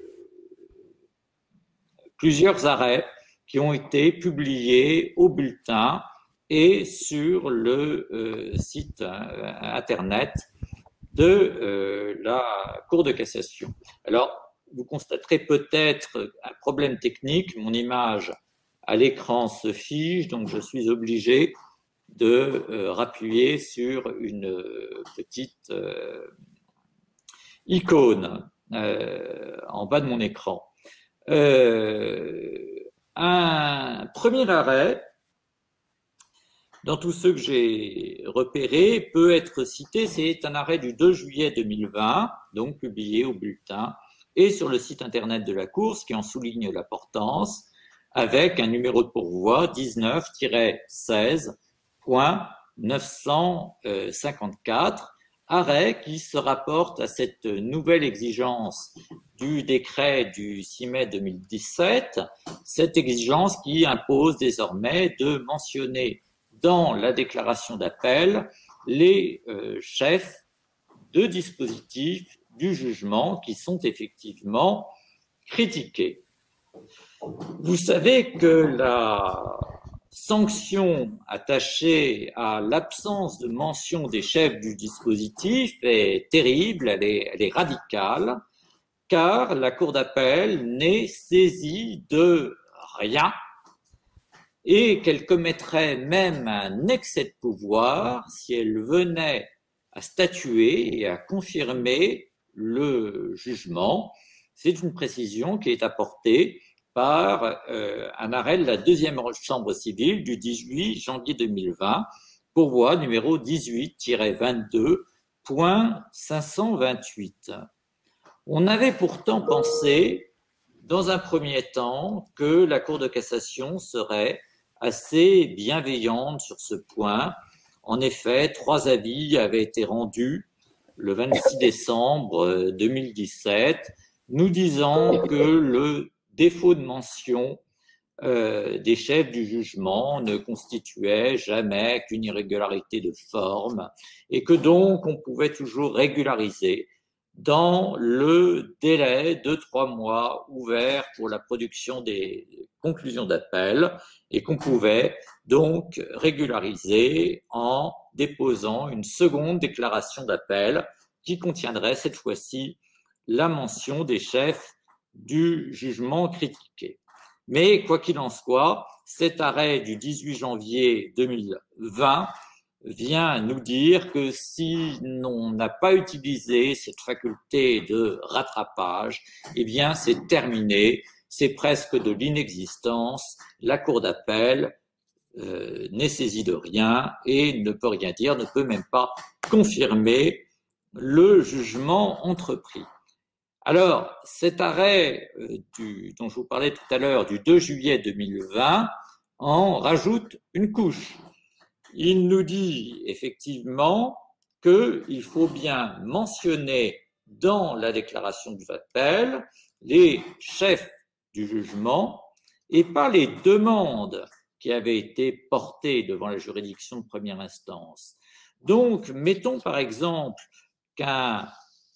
Speaker 2: plusieurs arrêts qui ont été publiés au bulletin et sur le euh, site euh, internet de euh, la Cour de cassation. Alors, vous constaterez peut-être un problème technique. Mon image à l'écran se fige, donc je suis obligé de euh, rappuyer sur une euh, petite euh, icône euh, en bas de mon écran. Euh, un premier arrêt, dans tous ceux que j'ai repérés, peut être cité. C'est un arrêt du deux juillet deux mille vingt, donc publié au bulletin et sur le site internet de la Cour, ce qui en souligne l'importance, avec un numéro de pourvoi dix-neuf seize point neuf cent cinquante-quatre, arrêt qui se rapporte à cette nouvelle exigence du décret du six mai deux mille dix-sept, cette exigence qui impose désormais de mentionner dans la déclaration d'appel les euh, chefs de dispositifs du jugement qui sont effectivement critiqués. Vous savez que la sanction attachée à l'absence de mention des chefs du dispositif est terrible, elle est, elle est radicale, car la Cour d'appel n'est saisie de rien et qu'elle commettrait même un excès de pouvoir si elle venait à statuer et à confirmer le jugement. C'est une précision qui est apportée par euh, un arrêt de la deuxième chambre civile du dix-huit janvier deux mille vingt, pourvoi numéro dix-huit vingt-deux point cinq cent vingt-huit. On avait pourtant pensé, dans un premier temps, que la Cour de cassation serait assez bienveillante sur ce point. En effet, trois avis avaient été rendus le vingt-six décembre deux mille dix-sept, nous disant que le défaut de mention euh, des chefs du jugement ne constituait jamais qu'une irrégularité de forme et que donc on pouvait toujours régulariser dans le délai de trois mois ouvert pour la production des conclusions d'appel et qu'on pouvait donc régulariser en déposant une seconde déclaration d'appel qui contiendrait cette fois-ci la mention des chefs du jugement critiqué. Mais quoi qu'il en soit, cet arrêt du dix-huit janvier deux mille vingt vient nous dire que si on n'a pas utilisé cette faculté de rattrapage, eh bien c'est terminé, c'est presque de l'inexistence. La Cour d'appel euh, n'est saisie de rien et ne peut rien dire, ne peut même pas confirmer le jugement entrepris. Alors, cet arrêt euh, du, dont je vous parlais tout à l'heure, du deux juillet deux mille vingt, en rajoute une couche. Il nous dit effectivement qu'il faut bien mentionner dans la déclaration d'appel les chefs du jugement et pas les demandes qui avaient été portées devant la juridiction de première instance. Donc, mettons par exemple qu'un,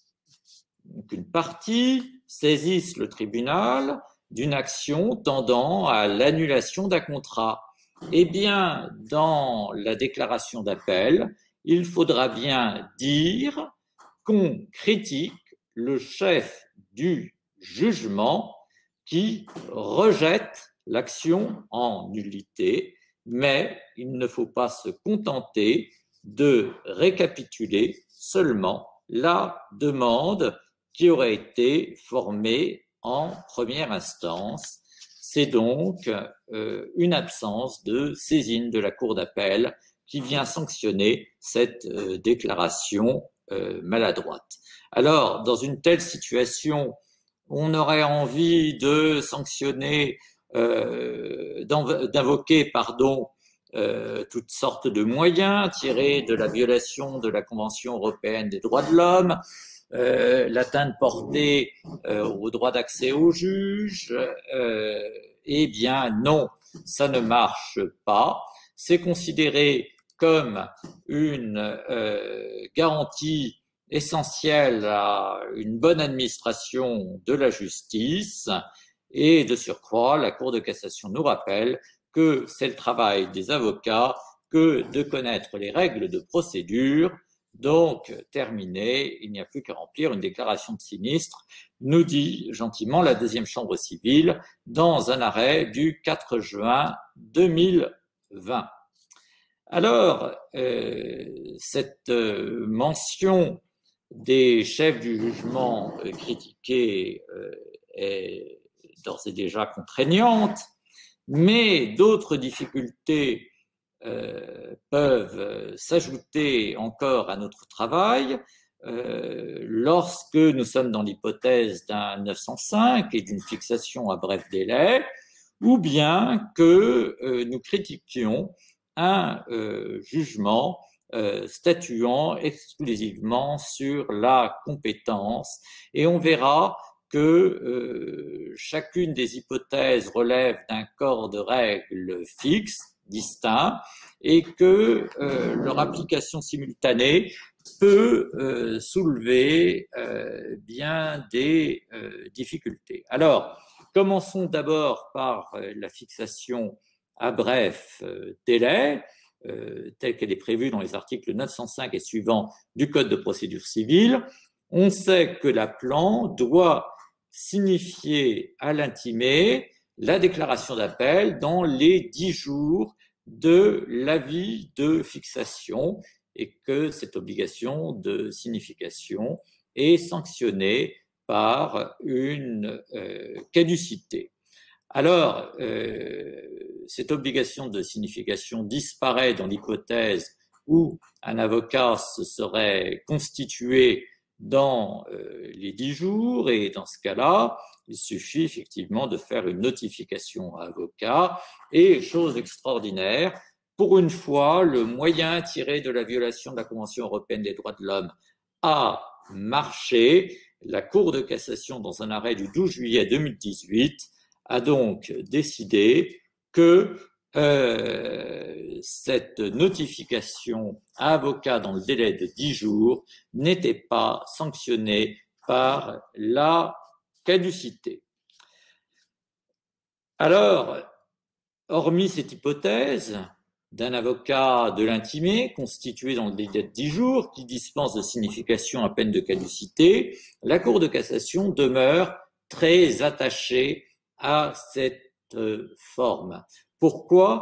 Speaker 2: qu'une partie saisisse le tribunal d'une action tendant à l'annulation d'un contrat. Eh bien, dans la déclaration d'appel, il faudra bien dire qu'on critique le chef du jugement qui rejette l'action en nullité, mais il ne faut pas se contenter de récapituler seulement la demande qui aurait été formée en première instance. C'est donc euh, une absence de saisine de la Cour d'appel qui vient sanctionner cette euh, déclaration euh, maladroite. Alors, dans une telle situation, on aurait envie de sanctionner, euh, d'invoquer, pardon, euh, toutes sortes de moyens tirés de la violation de la Convention européenne des droits de l'homme, euh, l'atteinte portée euh, au droit d'accès aux juges. Euh, eh bien, non, ça ne marche pas. C'est considéré comme une euh, garantie essentielle à une bonne administration de la justice, et de surcroît, la Cour de cassation nous rappelle que c'est le travail des avocats que de connaître les règles de procédure. Donc, terminé, il n'y a plus qu'à remplir une déclaration de sinistre, nous dit gentiment la deuxième chambre civile dans un arrêt du quatre juin deux mille vingt. Alors, euh, cette euh, mention des chefs du jugement euh, critiqués euh, est d'ores et déjà contraignante, mais d'autres difficultés euh, peuvent s'ajouter encore à notre travail euh, lorsque nous sommes dans l'hypothèse d'un neuf cent cinq et d'une fixation à bref délai, ou bien que euh, nous critiquions un euh, jugement euh, statuant exclusivement sur la compétence, et on verra que euh, chacune des hypothèses relève d'un corps de règles fixe, distinct, et que euh, leur application simultanée peut euh, soulever euh, bien des euh, difficultés. Alors, commençons d'abord par euh, la fixation à bref euh, délai, euh, telle qu'elle est prévue dans les articles neuf cent cinq et suivants du Code de procédure civile. On sait que l'appelant doit signifier à l'intimé la déclaration d'appel dans les dix jours de l'avis de fixation, et que cette obligation de signification est sanctionnée par une euh, caducité. Alors, euh, cette obligation de signification disparaît dans l'hypothèse où un avocat se serait constitué dans euh, les dix jours, et dans ce cas-là, il suffit effectivement de faire une notification à avocat, et chose extraordinaire, pour une fois, le moyen tiré de la violation de la Convention européenne des droits de l'homme a marché. La Cour de cassation, dans un arrêt du douze juillet deux mille dix-huit, a donc décidé que euh, cette notification à avocat dans le délai de dix jours n'était pas sanctionnée par la caducité. Alors, hormis cette hypothèse d'un avocat de l'intimé constitué dans le délai de dix jours qui dispense de signification à peine de caducité, la Cour de cassation demeure très attachée à cette euh, forme. Pourquoi ?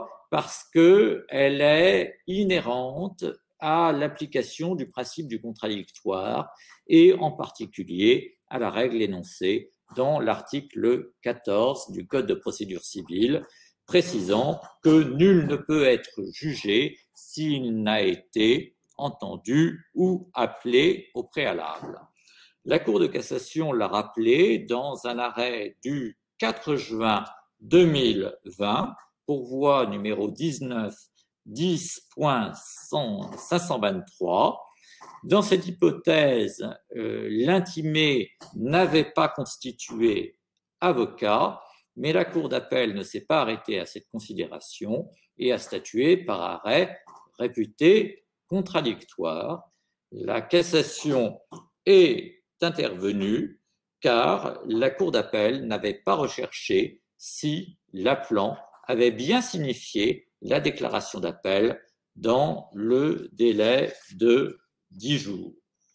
Speaker 2: Parce qu'elle est inhérente à l'application du principe du contradictoire, et en particulier à la règle énoncée dans l'article quatorze du Code de procédure civile, précisant que nul ne peut être jugé s'il n'a été entendu ou appelé au préalable. La Cour de cassation l'a rappelé dans un arrêt du quatre juin deux mille vingt, pourvoi numéro dix-neuf dix point cinq cent vingt-trois, Dans cette hypothèse, euh, l'intimé n'avait pas constitué avocat, mais la Cour d'appel ne s'est pas arrêtée à cette considération et a statué par arrêt réputé contradictoire. La cassation est intervenue car la Cour d'appel n'avait pas recherché si l'appelant avait bien signifié la déclaration d'appel dans le délai de dix jours.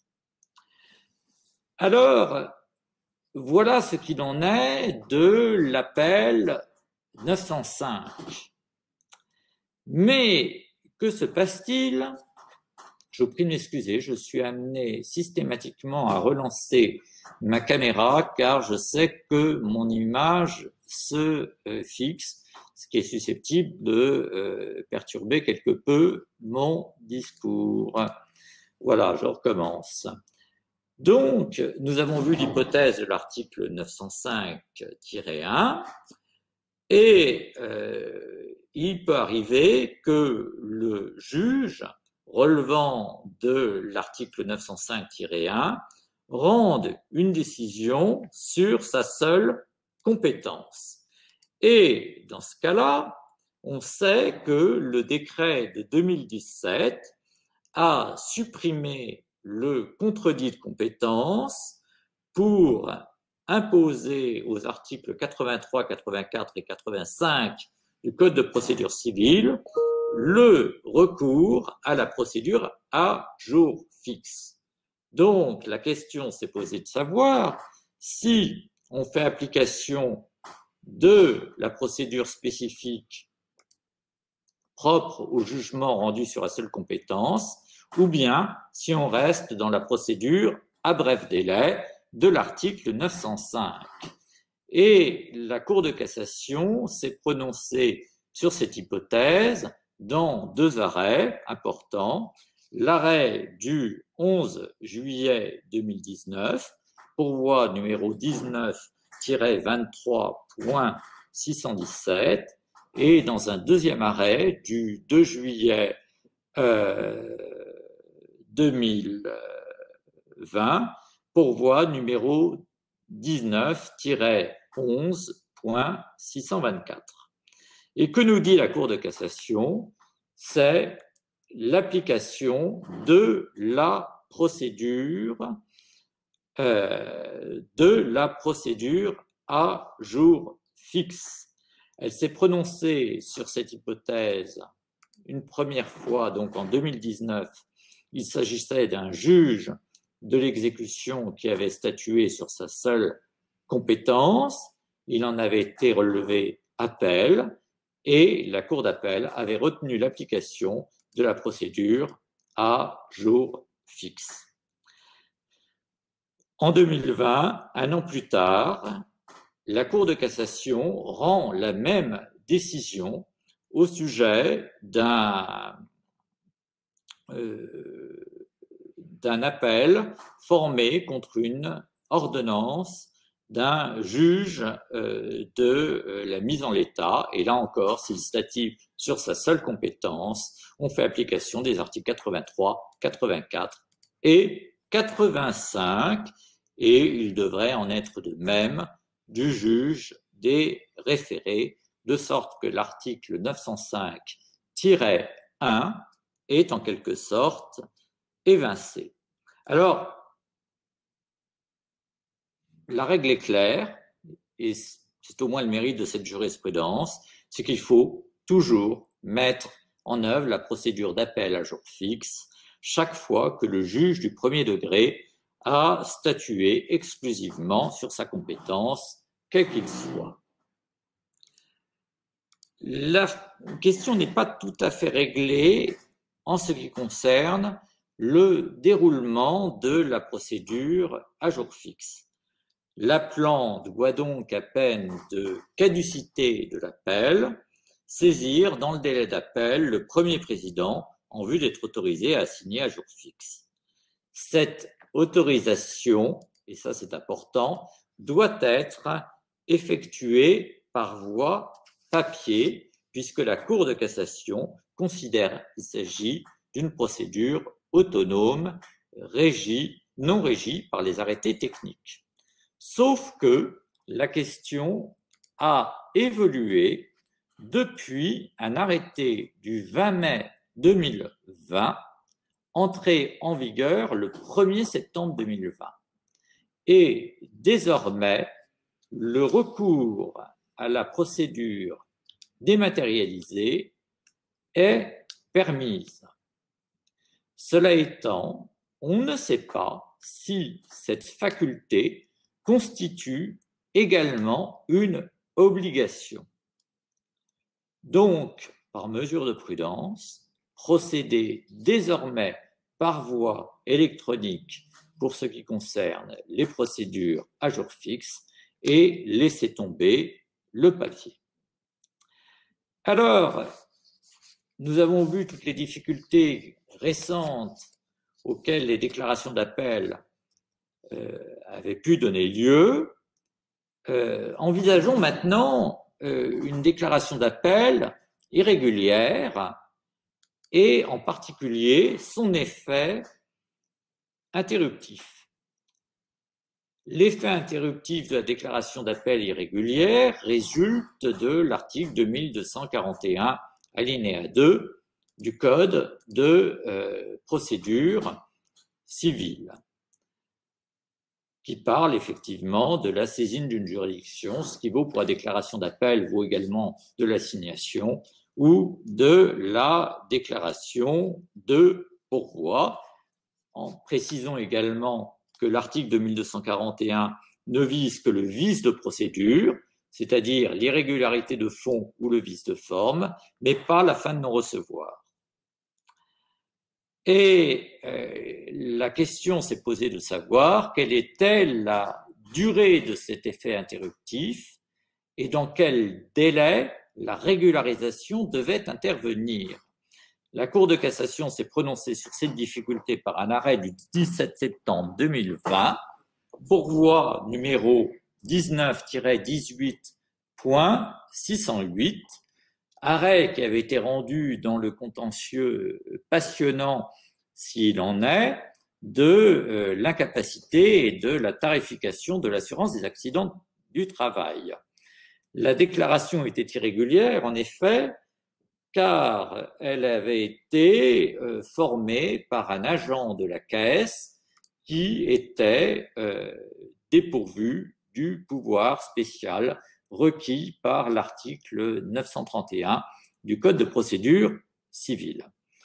Speaker 2: Alors, voilà ce qu'il en est de l'appel neuf cent cinq. Mais que se passe-t-il? Je vous prie de m'excuser, je suis amené systématiquement à relancer ma caméra car je sais que mon image se euh, fixe, ce qui est susceptible de euh, perturber quelque peu mon discours. Voilà, je recommence. Donc, nous avons vu l'hypothèse de l'article neuf cent cinq tiret un et euh, il peut arriver que le juge relevant de l'article neuf cent cinq tiret un rende une décision sur sa seule compétence. Et dans ce cas-là, on sait que le décret de deux mille dix-sept a supprimé le contredit de compétence pour imposer aux articles quatre-vingt-trois, quatre-vingt-quatre et quatre-vingt-cinq du Code de procédure civile le recours à la procédure à jour fixe. Donc, la question s'est posée de savoir si on fait application de la procédure spécifique propre au jugement rendu sur la seule compétence, ou bien si on reste dans la procédure à bref délai de l'article neuf cent cinq. Et la Cour de cassation s'est prononcée sur cette hypothèse dans deux arrêts importants. L'arrêt du onze juillet deux mille dix-neuf, pourvoi numéro dix-neuf tiret vingt-trois point six cent dix-sept, et dans un deuxième arrêt du deux juillet euh, deux mille vingt, pourvoi numéro dix-neuf tiret onze point six cent vingt-quatre. Et que nous dit la Cour de cassation? C'est l'application de la procédure euh, de la procédure à jour fixe. Elle s'est prononcée sur cette hypothèse une première fois, donc en deux mille dix-neuf. Il s'agissait d'un juge de l'exécution qui avait statué sur sa seule compétence. Il en avait été relevé appel et la Cour d'appel avait retenu l'application de la procédure à jour fixe. En deux mille vingt, un an plus tard, la Cour de cassation rend la même décision au sujet d'un euh, d'un appel formé contre une ordonnance d'un juge euh, de euh, la mise en l'état. Et là encore, s'il statue sur sa seule compétence, on fait application des articles quatre-vingt-trois, quatre-vingt-quatre et quatre-vingt-cinq, et il devrait en être de même du juge des référés, de sorte que l'article neuf cent cinq tiret un est en quelque sorte évincé. Alors, la règle est claire, et c'est au moins le mérite de cette jurisprudence, c'est qu'il faut toujours mettre en œuvre la procédure d'appel à jour fixe chaque fois que le juge du premier degré a statué exclusivement sur sa compétence, quel qu'il soit. La question n'est pas tout à fait réglée en ce qui concerne le déroulement de la procédure à jour fixe. L'appelant doit donc, à peine de caducité de l'appel, saisir dans le délai d'appel le premier président en vue d'être autorisé à assigner à jour fixe. Cette autorisation, et ça c'est important, doit être effectuée par voie papier, puisque la Cour de cassation considère qu'il s'agit d'une procédure autonome régi, non régi par les arrêtés techniques. Sauf que la question a évolué depuis un arrêté du vingt mai deux mille vingt, entré en vigueur le premier septembre deux mille vingt. Et désormais, le recours à la procédure dématérialisée est permise. Cela étant, on ne sait pas si cette faculté constitue également une obligation. Donc, par mesure de prudence, procéder désormais par voie électronique pour ce qui concerne les procédures à jour fixe et laisser tomber le papier. Alors, nous avons vu toutes les difficultés récentes auxquelles les déclarations d'appel euh, avaient pu donner lieu. Euh, envisageons maintenant euh, une déclaration d'appel irrégulière et en particulier son effet interruptif. L'effet interruptif de la déclaration d'appel irrégulière résulte de l'article deux mille deux cent quarante et un, alinéa deux du Code de euh, procédure civile, qui parle effectivement de la saisine d'une juridiction, ce qui vaut pour la déclaration d'appel vaut également de l'assignation ou de la déclaration de pourvoi, en précisant également que l'article deux mille deux cent quarante et un ne vise que le vice de procédure, c'est-à-dire l'irrégularité de fond ou le vice de forme, mais pas la fin de non-recevoir. Et euh, la question s'est posée de savoir quelle était la durée de cet effet interruptif et dans quel délai la régularisation devait intervenir. La Cour de cassation s'est prononcée sur cette difficulté par un arrêt du dix-sept septembre deux mille vingt, pourvoi numéro dix-neuf tiret dix-huit point six cent huit, arrêt qui avait été rendu dans le contentieux passionnant, s'il en est, de euh, l'incapacité et de la tarification de l'assurance des accidents du travail. La déclaration était irrégulière, en effet, car elle avait été euh, formée par un agent de la caisse qui était euh, dépourvu du pouvoir spécial requis par l'article neuf cent trente et un du Code de procédure civile.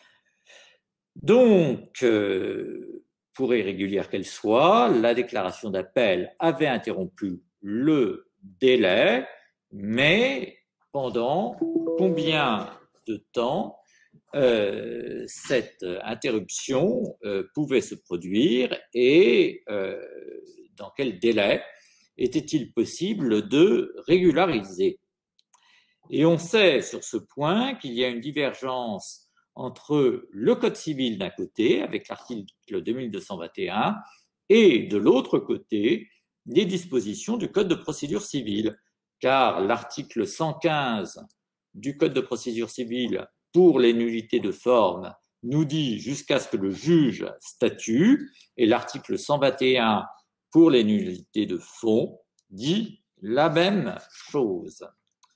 Speaker 2: Donc, euh, pour irrégulière qu'elle soit, la déclaration d'appel avait interrompu le délai, mais pendant combien de temps euh, cette interruption euh, pouvait se produire et euh, dans quel délai était-il possible de régulariser. Et on sait sur ce point qu'il y a une divergence entre le Code civil d'un côté, avec l'article deux mille deux cent vingt et un, et de l'autre côté, les dispositions du Code de procédure civile, car l'article cent quinze du Code de procédure civile pour les nullités de forme nous dit jusqu'à ce que le juge statue, et l'article cent vingt et un pour les nullités de fond dit la même chose.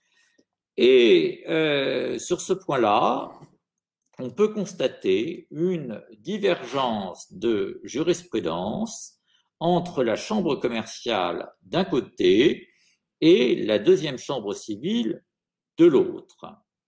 Speaker 2: Et euh, sur ce point-là, on peut constater une divergence de jurisprudence entre la chambre commerciale d'un côté et la deuxième chambre civile de l'autre.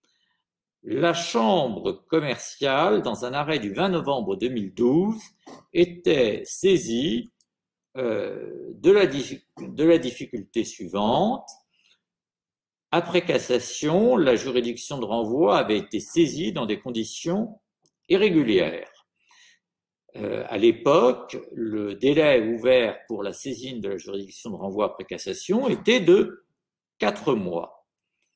Speaker 2: La chambre commerciale, dans un arrêt du vingt novembre deux mille douze, était saisie euh, de, la, de la difficulté suivante. Après cassation, la juridiction de renvoi avait été saisie dans des conditions irrégulières. Euh, à l'époque, le délai ouvert pour la saisine de la juridiction de renvoi après cassation était de quatre mois.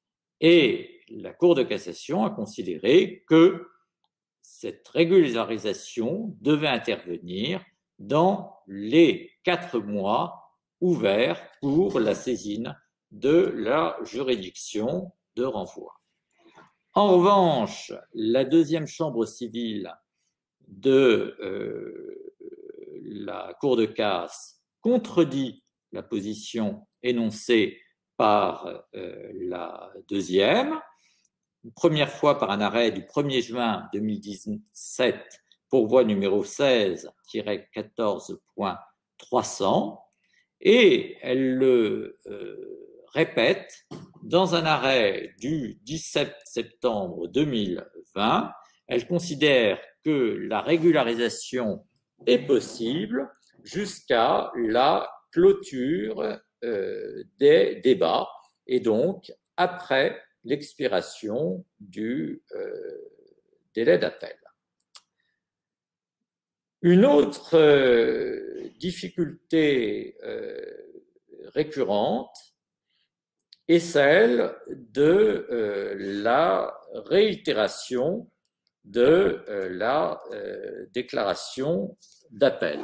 Speaker 2: Et la Cour de cassation a considéré que cette régularisation devait intervenir dans les quatre mois ouverts pour la saisine de la juridiction de renvoi. En revanche, la deuxième chambre civile de, euh, la Cour de casse contredit la position énoncée par euh, la deuxième, une première fois par un arrêt du premier juin deux mille dix-sept, pourvoi numéro seize tiret quatorze point trois cents, et elle le euh, répète dans un arrêt du dix-sept septembre deux mille vingt. Elle considère que la régularisation est possible jusqu'à la clôture euh, des débats et donc après l'expiration du euh, délai d'appel. Une autre euh, difficulté euh, récurrente est celle de euh, la réitération de euh, la euh, déclaration d'appel.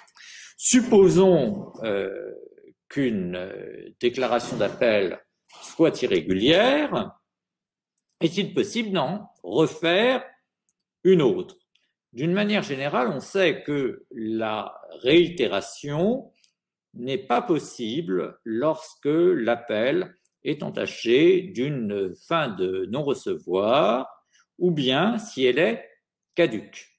Speaker 2: Supposons euh, qu'une euh, déclaration d'appel soit irrégulière, est-il possible d'en refaire une autre? D'une manière générale, on sait que la réitération n'est pas possible lorsque l'appel est entaché d'une fin de non-recevoir ou bien si elle est caduque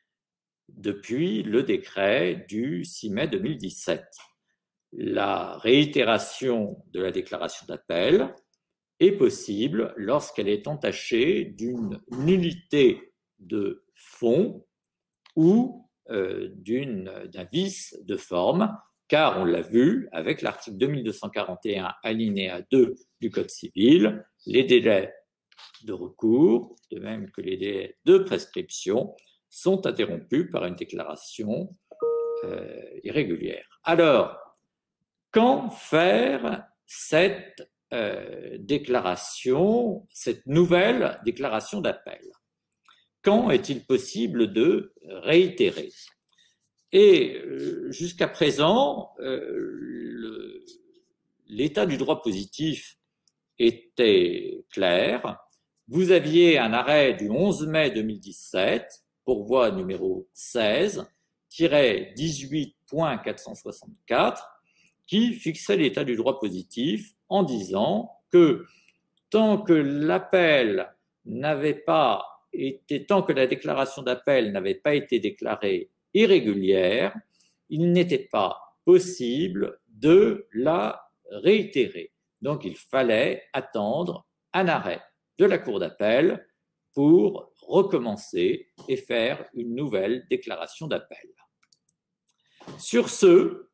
Speaker 2: depuis le décret du six mai deux mille dix-sept. La réitération de la déclaration d'appel est possible lorsqu'elle est entachée d'une nullité de fond ou euh, d'un vice de forme, car on l'a vu avec l'article deux mille deux cent quarante et un alinéa deux du Code civil, les délais de recours, de même que les délais de prescription, sont interrompus par une déclaration euh, irrégulière. Alors, quand faire cette euh, déclaration, cette nouvelle déclaration d'appel? Quand est-il possible de réitérer? Et euh, jusqu'à présent, euh, l'état du droit positif était clair. Vous aviez un arrêt du onze mai deux mille dix-sept, pourvoi numéro seize tiret dix-huit point quatre cent soixante-quatre, qui fixait l'état du droit positif en disant que tant que l'appel n'avait pas été, tant que la déclaration d'appel n'avait pas été déclarée irrégulière, il n'était pas possible de la réitérer. Donc il fallait attendre un arrêt de la Cour d'appel pour recommencer et faire une nouvelle déclaration d'appel. Sur ce,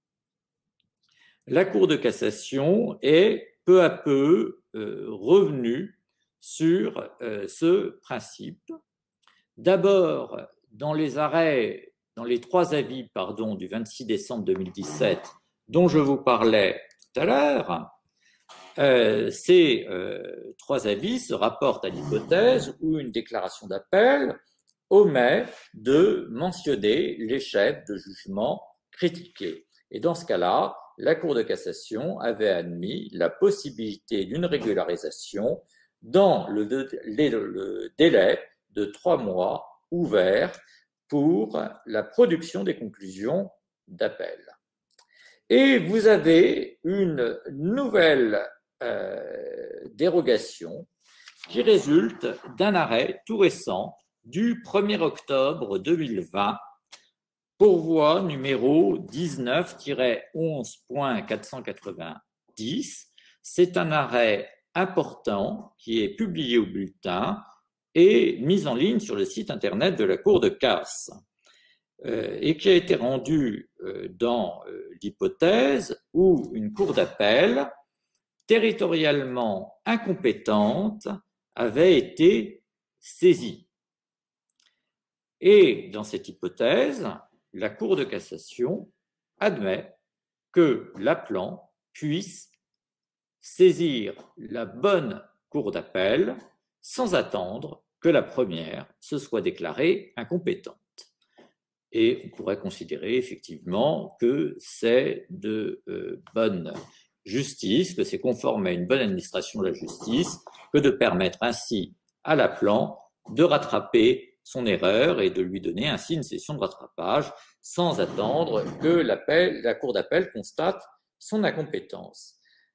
Speaker 2: la Cour de cassation est peu à peu euh, revenue sur euh, ce principe. D'abord, dans les arrêts, dans les trois avis pardon, du vingt-six décembre deux mille dix-sept, dont je vous parlais tout à l'heure, euh, ces euh, trois avis se rapportent à l'hypothèse où une déclaration d'appel omet de mentionner les chefs de jugement critiqués. Et dans ce cas-là, la Cour de cassation avait admis la possibilité d'une régularisation dans le, le délai de trois mois ouvert pour la production des conclusions d'appel. Et vous avez une nouvelle euh, dérogation qui résulte d'un arrêt tout récent du premier octobre deux mille vingt, pourvoi numéro dix-neuf tiret onze point quatre cent quatre-vingt-dix. C'est un arrêt important qui est publié au bulletin et mis en ligne sur le site internet de la Cour de casse euh, et qui a été rendu euh, dans euh, l'hypothèse où une cour d'appel territorialement incompétente avait été saisie. Et dans cette hypothèse, la Cour de cassation admet que l'appelant puisse saisir la bonne cour d'appel sans attendre que la première se soit déclarée incompétente. Et on pourrait considérer effectivement que c'est de euh, bonne justice, que c'est conforme à une bonne administration de la justice, que de permettre ainsi à l'appelant de rattraper son erreur et de lui donner ainsi une session de rattrapage, sans attendre que l'appel, la cour d'appel constate son incompétence.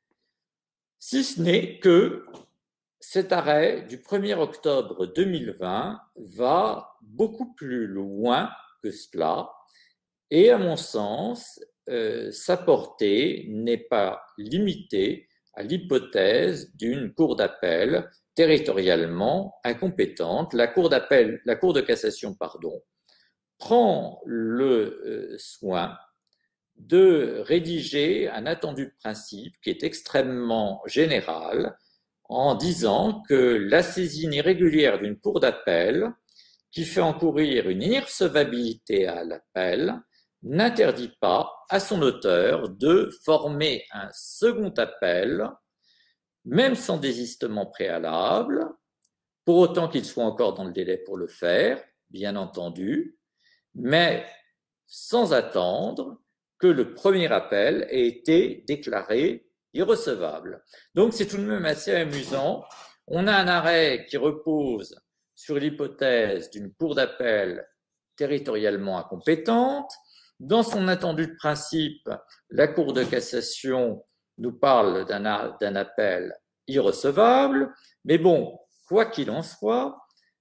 Speaker 2: Si ce n'est que cet arrêt du premier octobre deux mille vingt va beaucoup plus loin que cela et, à mon sens, euh, sa portée n'est pas limitée à l'hypothèse d'une cour d'appel territorialement incompétente. La cour d'appel, la cour de cassation, pardon, prend le euh, soin de rédiger un attendu de principe qui est extrêmement général, en disant que la saisine irrégulière d'une cour d'appel qui fait encourir une irrecevabilité à l'appel n'interdit pas à son auteur de former un second appel, même sans désistement préalable, pour autant qu'il soit encore dans le délai pour le faire, bien entendu, mais sans attendre que le premier appel ait été déclaré irrecevable. Donc c'est tout de même assez amusant. On a un arrêt qui repose sur l'hypothèse d'une cour d'appel territorialement incompétente. Dans son attendu de principe, la Cour de cassation nous parle d'un d'un appel irrecevable. Mais bon, quoi qu'il en soit,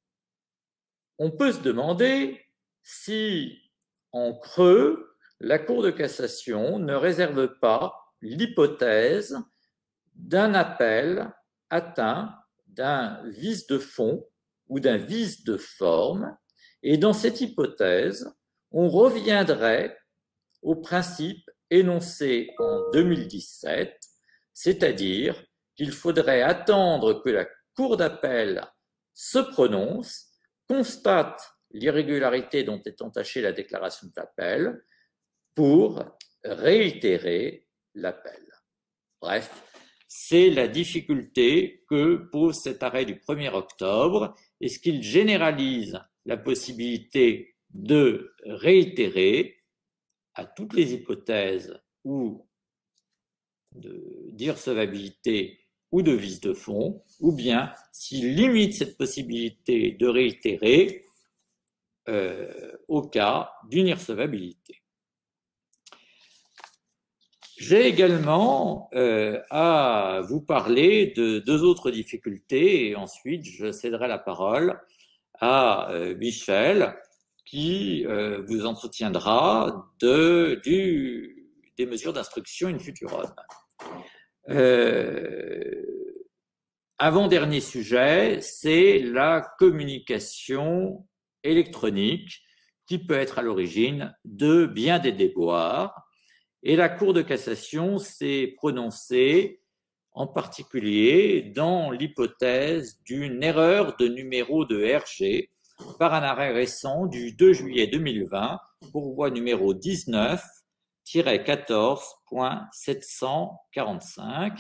Speaker 2: on peut se demander si, en creux, la Cour de cassation ne réserve pas l'hypothèse d'un appel atteint d'un vice de fond ou d'un vice de forme, et dans cette hypothèse, on reviendrait au principe énoncé en deux mille dix-sept, c'est-à-dire qu'il faudrait attendre que la Cour d'appel se prononce, constate l'irrégularité dont est entachée la déclaration d'appel pour réitérer l'appel. Bref, c'est la difficulté que pose cet arrêt du premier octobre. Est-ce qu'il généralise la possibilité de réitérer à toutes les hypothèses ou d'irrecevabilité ou de vice de fond, ou bien s'il limite cette possibilité de réitérer euh, au cas d'une irrecevabilité. J'ai également euh, à vous parler de deux autres difficultés et ensuite je céderai la parole à euh, Michel qui euh, vous entretiendra de, du, des mesures d'instruction in futurum. Euh, avant-dernier sujet, c'est la communication électronique qui peut être à l'origine de bien des déboires. Et la Cour de cassation s'est prononcée en particulier dans l'hypothèse d'une erreur de numéro de R G par un arrêt récent du deux juillet deux mille vingt, pourvoi numéro dix-neuf tiret quatorze point sept cent quarante-cinq.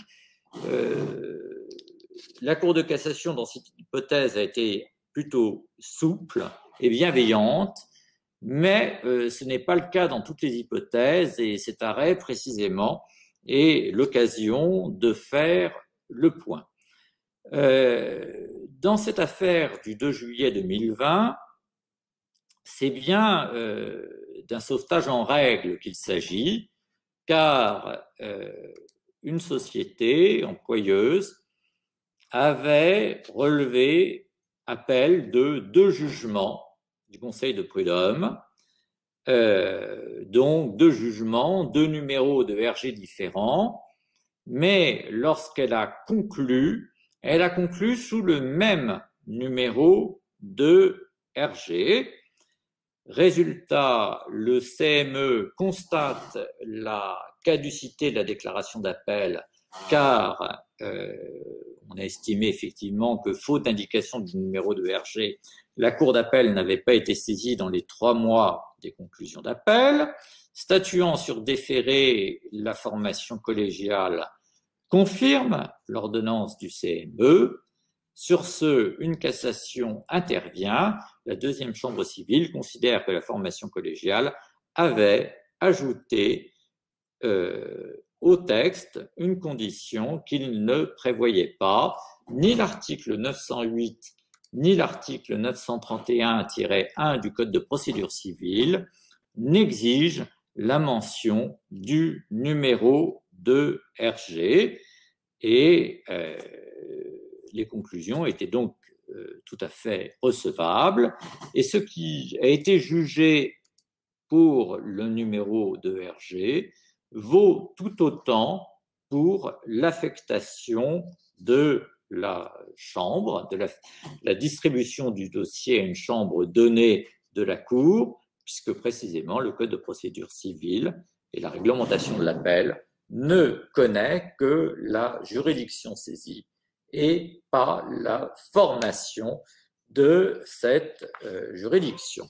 Speaker 2: Euh, la Cour de cassation, dans cette hypothèse, a été plutôt souple et bienveillante, mais euh, ce n'est pas le cas dans toutes les hypothèses, et cet arrêt, précisément, est l'occasion de faire le point. Euh, dans cette affaire du deux juillet deux mille vingt, c'est bien euh, d'un sauvetage en règle qu'il s'agit, car euh, une société employeuse avait relevé appel de deux jugements du Conseil de prud'homme, euh, donc deux jugements, deux numéros de R G différents, mais lorsqu'elle a conclu, elle a conclu sous le même numéro de R G. Résultat, le C M E constate la caducité de la déclaration d'appel car euh, on a estimé effectivement que, faute d'indication du numéro de R G, la Cour d'appel n'avait pas été saisie dans les trois mois des conclusions d'appel. Statuant sur déféré, la formation collégiale confirme l'ordonnance du C M E. Sur ce, une cassation intervient. La deuxième chambre civile considère que la formation collégiale avait ajouté euh, au texte une condition qu'il ne prévoyait pas. Ni l'article neuf cent huit ni l'article neuf cent trente et un tiret un du Code de procédure civile n'exige la mention du numéro de R G et euh, les conclusions étaient donc euh, tout à fait recevables. Et ce qui a été jugé pour le numéro de R G vaut tout autant pour l'affectation de la chambre, de la, la distribution du dossier à une chambre donnée de la Cour, puisque précisément le Code de procédure civile et la réglementation de l'appel ne connaît que la juridiction saisie et pas la formation de cette euh, juridiction.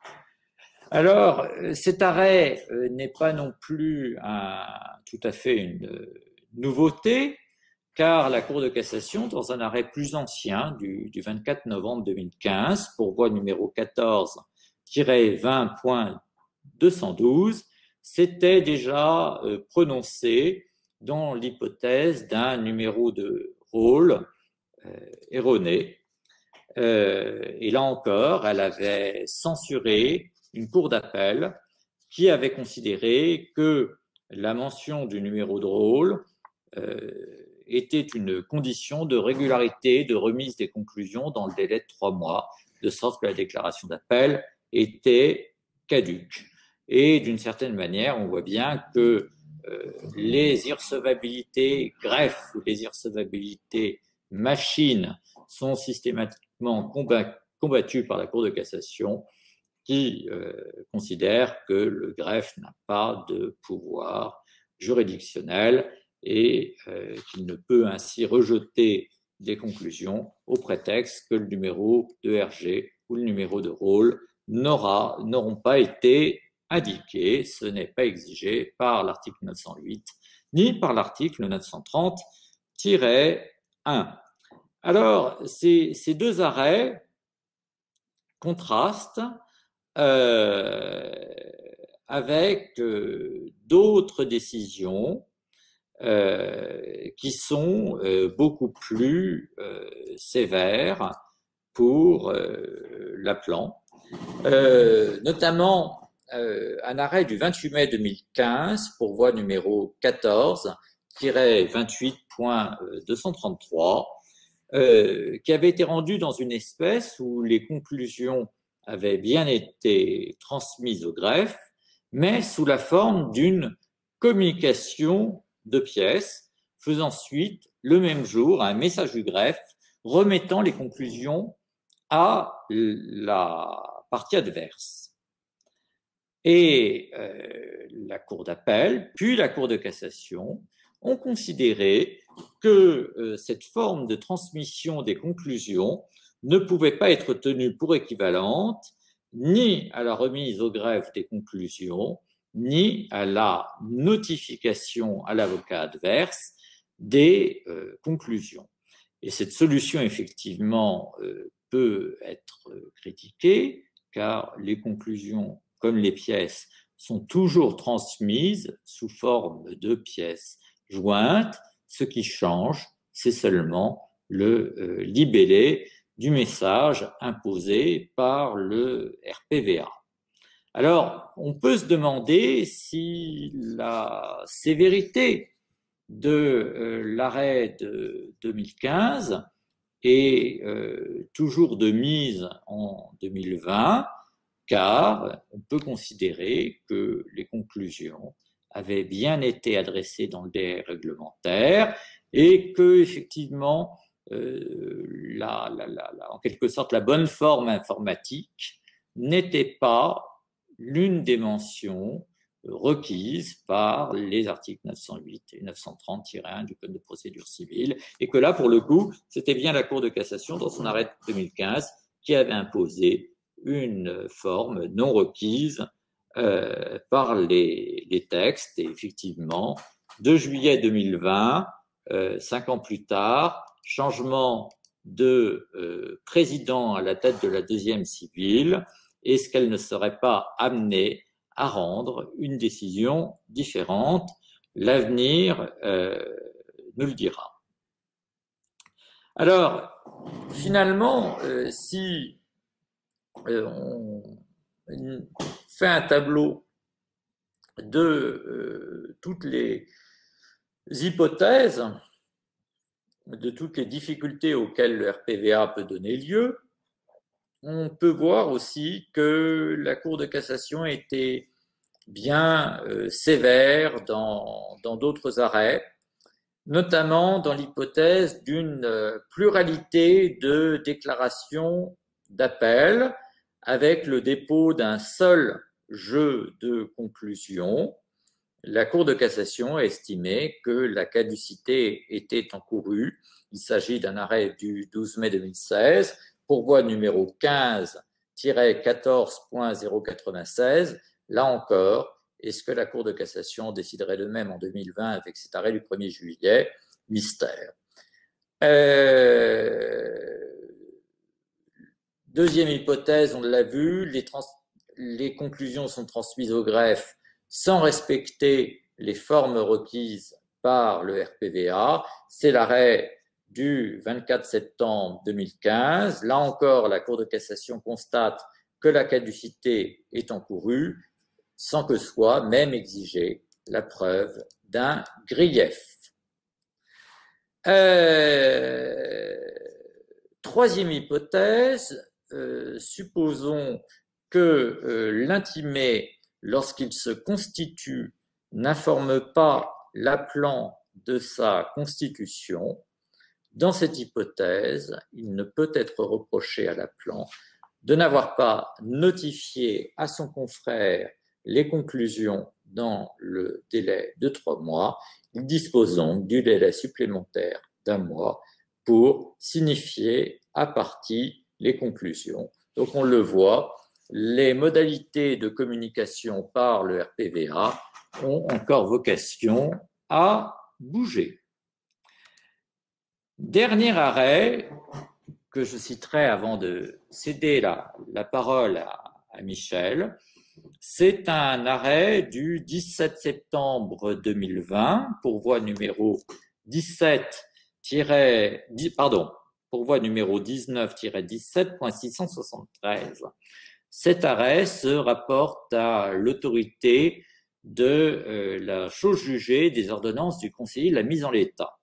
Speaker 2: Alors, cet arrêt euh, n'est pas non plus un, tout à fait une euh, nouveauté, car la Cour de cassation, dans un arrêt plus ancien du, du vingt-quatre novembre deux mille quinze, pourvoi numéro quatorze tiret vingt point deux cent douze, s'était déjà euh, prononcé dans l'hypothèse d'un numéro de rôle euh, erroné. Euh, et là encore, elle avait censuré une cour d'appel qui avait considéré que la mention du numéro de rôle euh, était une condition de régularité de remise des conclusions dans le délai de trois mois, de sorte que la déclaration d'appel était caduque. Et d'une certaine manière, on voit bien que euh, les irrecevabilités greffes ou les irrecevabilités machines sont systématiquement combattues par la Cour de cassation qui euh, considère que le greffe n'a pas de pouvoir juridictionnel et euh, qu'il ne peut ainsi rejeter des conclusions au prétexte que le numéro de R G ou le numéro de rôle n'aura, n'auront pas été indiqués. Ce n'est pas exigé par l'article neuf cent huit ni par l'article neuf cent trente tiret un. Alors, ces, ces deux arrêts contrastent euh, avec euh, d'autres décisions euh, qui sont euh, beaucoup plus euh, sévères pour euh, l'appelant, euh, notamment euh, un arrêt du vingt-huit mai deux mille quinze, pourvoi numéro quatorze tiret vingt-huit point deux cent trente-trois, euh, qui avait été rendu dans une espèce où les conclusions avaient bien été transmises au greffe, mais sous la forme d'une communication de pièces, faisant suite le même jour à un message du greffe remettant les conclusions à la partie adverse. Et euh, la Cour d'appel, puis la Cour de cassation, ont considéré que euh, cette forme de transmission des conclusions ne pouvait pas être tenue pour équivalente ni à la remise au greffe des conclusions, ni à la notification à l'avocat adverse des euh, conclusions. Et cette solution, effectivement, euh, peut être critiquée, car les conclusions, comme les pièces, sont toujours transmises sous forme de pièces jointes. Ce qui change, c'est seulement le euh, libellé du message imposé par le R P V A. Alors, on peut se demander si la sévérité de euh, l'arrêt de deux mille quinze est euh, toujours de mise en deux mille vingt, car on peut considérer que les conclusions avaient bien été adressées dans le délai réglementaire et que, effectivement, euh, la, la, la, la, en quelque sorte, la bonne forme informatique n'était pas l'une des mentions requises par les articles neuf cent huit et neuf cent trente tiret un du Code de procédure civile, et que là, pour le coup, c'était bien la Cour de cassation, dans son arrêt de deux mille quinze, qui avait imposé une forme non requise euh, par les, les textes. Et effectivement, deux juillet deux mille vingt, euh, cinq ans plus tard, changement de euh, président à la tête de la deuxième civile, est-ce qu'elle ne serait pas amenée à rendre une décision différente? L'avenir euh, nous le dira. Alors, finalement, euh, si, euh, on, fait un tableau de euh, toutes les hypothèses, de toutes les difficultés auxquelles le R P V A peut donner lieu, on peut voir aussi que la Cour de cassation était bien euh, sévère dans d'autres arrêts, notamment dans l'hypothèse d'une pluralité de déclarations d'appel avec le dépôt d'un seul jeu de conclusion. La Cour de cassation a estimé que la caducité était encourue. Il s'agit d'un arrêt du douze mai deux mille seize, pourvoi numéro quinze tiret quatorze point zéro quatre-vingt-seize. Là encore, est-ce que la Cour de cassation déciderait de même en deux mille vingt avec cet arrêt du premier juillet? Mystère. Euh... Deuxième hypothèse, on l'a vu, les, trans... les conclusions sont transmises au greffe sans respecter les formes requises par le R P V A. C'est l'arrêt du vingt-quatre septembre deux mille quinze. Là encore, la Cour de cassation constate que la caducité est encourue sans que soit même exigée la preuve d'un grief. Euh, troisième hypothèse, euh, supposons que euh, l'intimé, lorsqu'il se constitue, n'informe pas l'appelant de sa constitution. Dans cette hypothèse, il ne peut être reproché à l'appelant de n'avoir pas notifié à son confrère les conclusions dans le délai de trois mois. Il dispose donc du délai supplémentaire d'un mois pour signifier à partie les conclusions. Donc on le voit, les modalités de communication par le R P V A ont encore vocation à bouger. Dernier arrêt que je citerai avant de céder la, la parole à, à Michel, c'est un arrêt du dix-sept septembre deux mille vingt, pourvoi numéro dix-sept, pardon, pourvoi numéro dix-neuf dix-sept point six cent soixante-treize. Cet arrêt se rapporte à l'autorité de euh, la chose jugée des ordonnances du conseiller de la mise en l'état.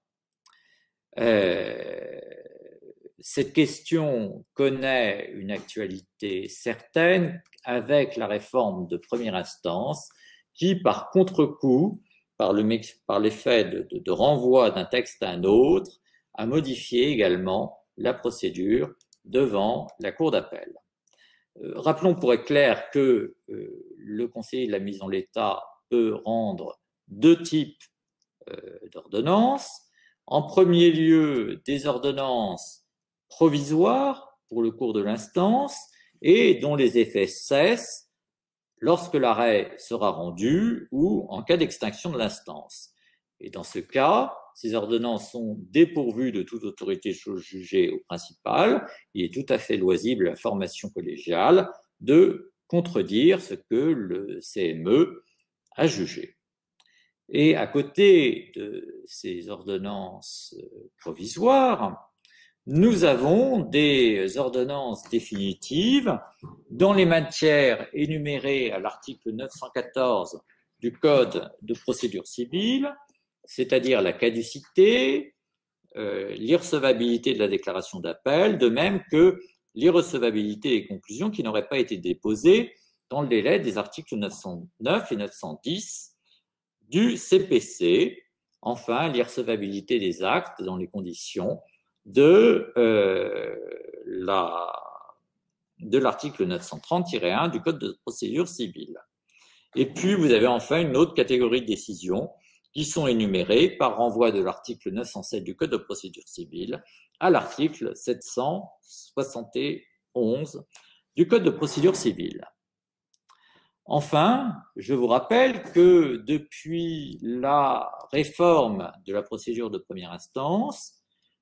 Speaker 2: Euh, cette question connaît une actualité certaine avec la réforme de première instance qui, par contre-coup, par, le, par l'effet de, de, de renvoi d'un texte à un autre, a modifié également la procédure devant la Cour d'appel. Euh, rappelons pour être clair que euh, le conseiller de la mise en l'état peut rendre deux types euh, d'ordonnances. En premier lieu, des ordonnances provisoires pour le cours de l'instance et dont les effets cessent lorsque l'arrêt sera rendu ou en cas d'extinction de l'instance. Et dans ce cas, ces ordonnances sont dépourvues de toute autorité chose jugée au principal. Il est tout à fait loisible à la formation collégiale de contredire ce que le C M E a jugé. Et à côté de ces ordonnances provisoires, nous avons des ordonnances définitives dans les matières énumérées à l'article neuf cent quatorze du Code de procédure civile, c'est-à-dire la caducité, euh, l'irrecevabilité de la déclaration d'appel, de même que l'irrecevabilité des conclusions qui n'auraient pas été déposées dans le délai des articles neuf cent neuf et neuf cent dix du C P C, enfin l'irrecevabilité des actes dans les conditions de, euh, la, de l'article neuf cent trente tiret un du Code de procédure civile. Et puis vous avez enfin une autre catégorie de décisions qui sont énumérées par renvoi de l'article neuf cent sept du Code de procédure civile à l'article sept cent soixante et onze du Code de procédure civile. Enfin, je vous rappelle que depuis la réforme de la procédure de première instance,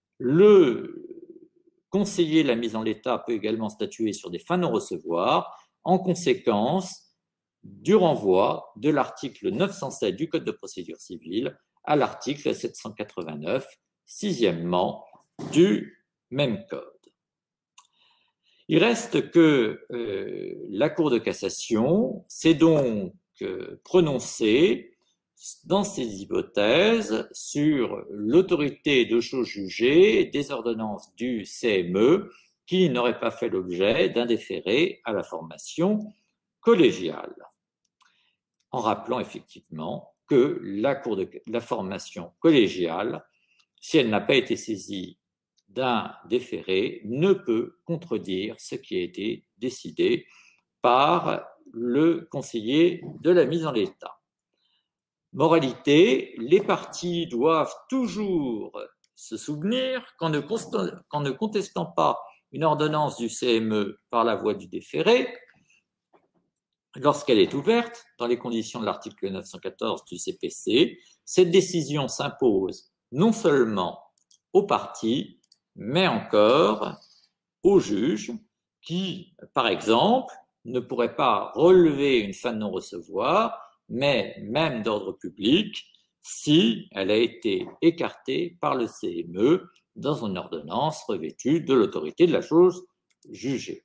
Speaker 2: le conseiller de la mise en l'état peut également statuer sur des fins de non-recevoir en conséquence du renvoi de l'article neuf cent sept du Code de procédure civile à l'article sept cent quatre-vingt-neuf, sixièmement, du même Code. Il reste que euh, la Cour de cassation s'est donc euh, prononcée dans ces hypothèses sur l'autorité de chose jugée des ordonnances du C M E qui n'auraient pas fait l'objet d'un déféré à la formation collégiale, en rappelant effectivement que la, cour de, la formation collégiale, si elle n'a pas été saisie d'un déféré, ne peut contredire ce qui a été décidé par le conseiller de la mise en l'état. Moralité, les parties doivent toujours se souvenir qu'en ne, qu'en ne contestant pas une ordonnance du C M E par la voie du déféré, lorsqu'elle est ouverte, dans les conditions de l'article neuf cent quatorze du C P C, cette décision s'impose non seulement aux parties, mais encore aux juges qui, par exemple, ne pourraient pas relever une fin de non-recevoir, mais même d'ordre public, si elle a été écartée par le C M E dans une ordonnance revêtue de l'autorité de la chose jugée.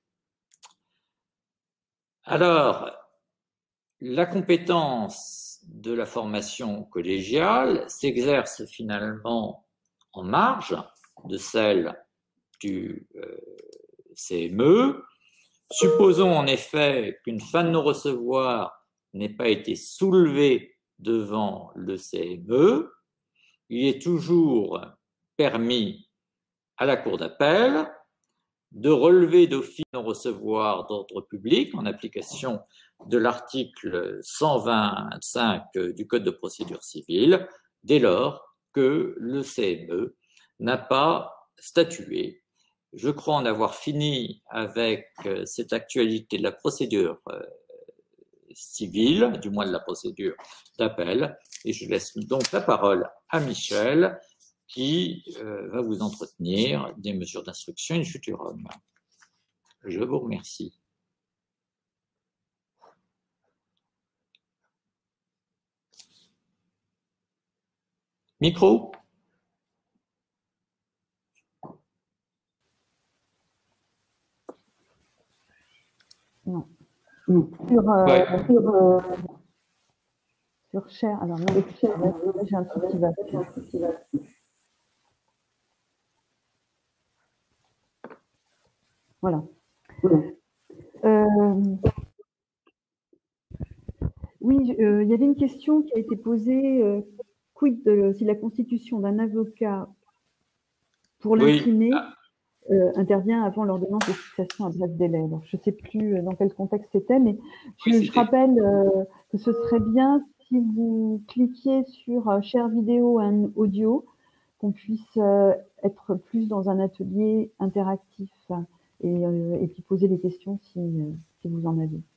Speaker 2: Alors, la compétence de la formation collégiale s'exerce finalement en marge de celle du euh, C M E. Supposons en effet qu'une fin de non-recevoir n'ait pas été soulevée devant le C M E, il est toujours permis à la Cour d'appel de relever d'office non-recevoir d'ordre public en application de l'article cent vingt-cinq du Code de procédure civile, dès lors que le C M E n'a pas statué. Je crois en avoir fini avec cette actualité de la procédure civile, du moins de la procédure d'appel, et je laisse donc la parole à Michel, qui euh, va vous entretenir des mesures d'instruction in futurum. Je vous remercie. Micro?
Speaker 1: Non. Sur, euh, ouais. sur, euh, sur Share, alors non, j'ai un truc qui va. Voilà. Euh, oui, euh, il y avait une question qui a été posée. Euh, quid de si la constitution d'un avocat pour l'intimé oui. euh, intervient avant l'ordonnance de fixation à bref délai. Alors, je ne sais plus dans quel contexte c'était, mais je, oui, je rappelle euh, que ce serait bien si vous cliquiez sur euh, Share vidéo et audio, qu'on puisse euh, être plus dans un atelier interactif et, euh, et puis poser des questions si, euh, si vous en avez.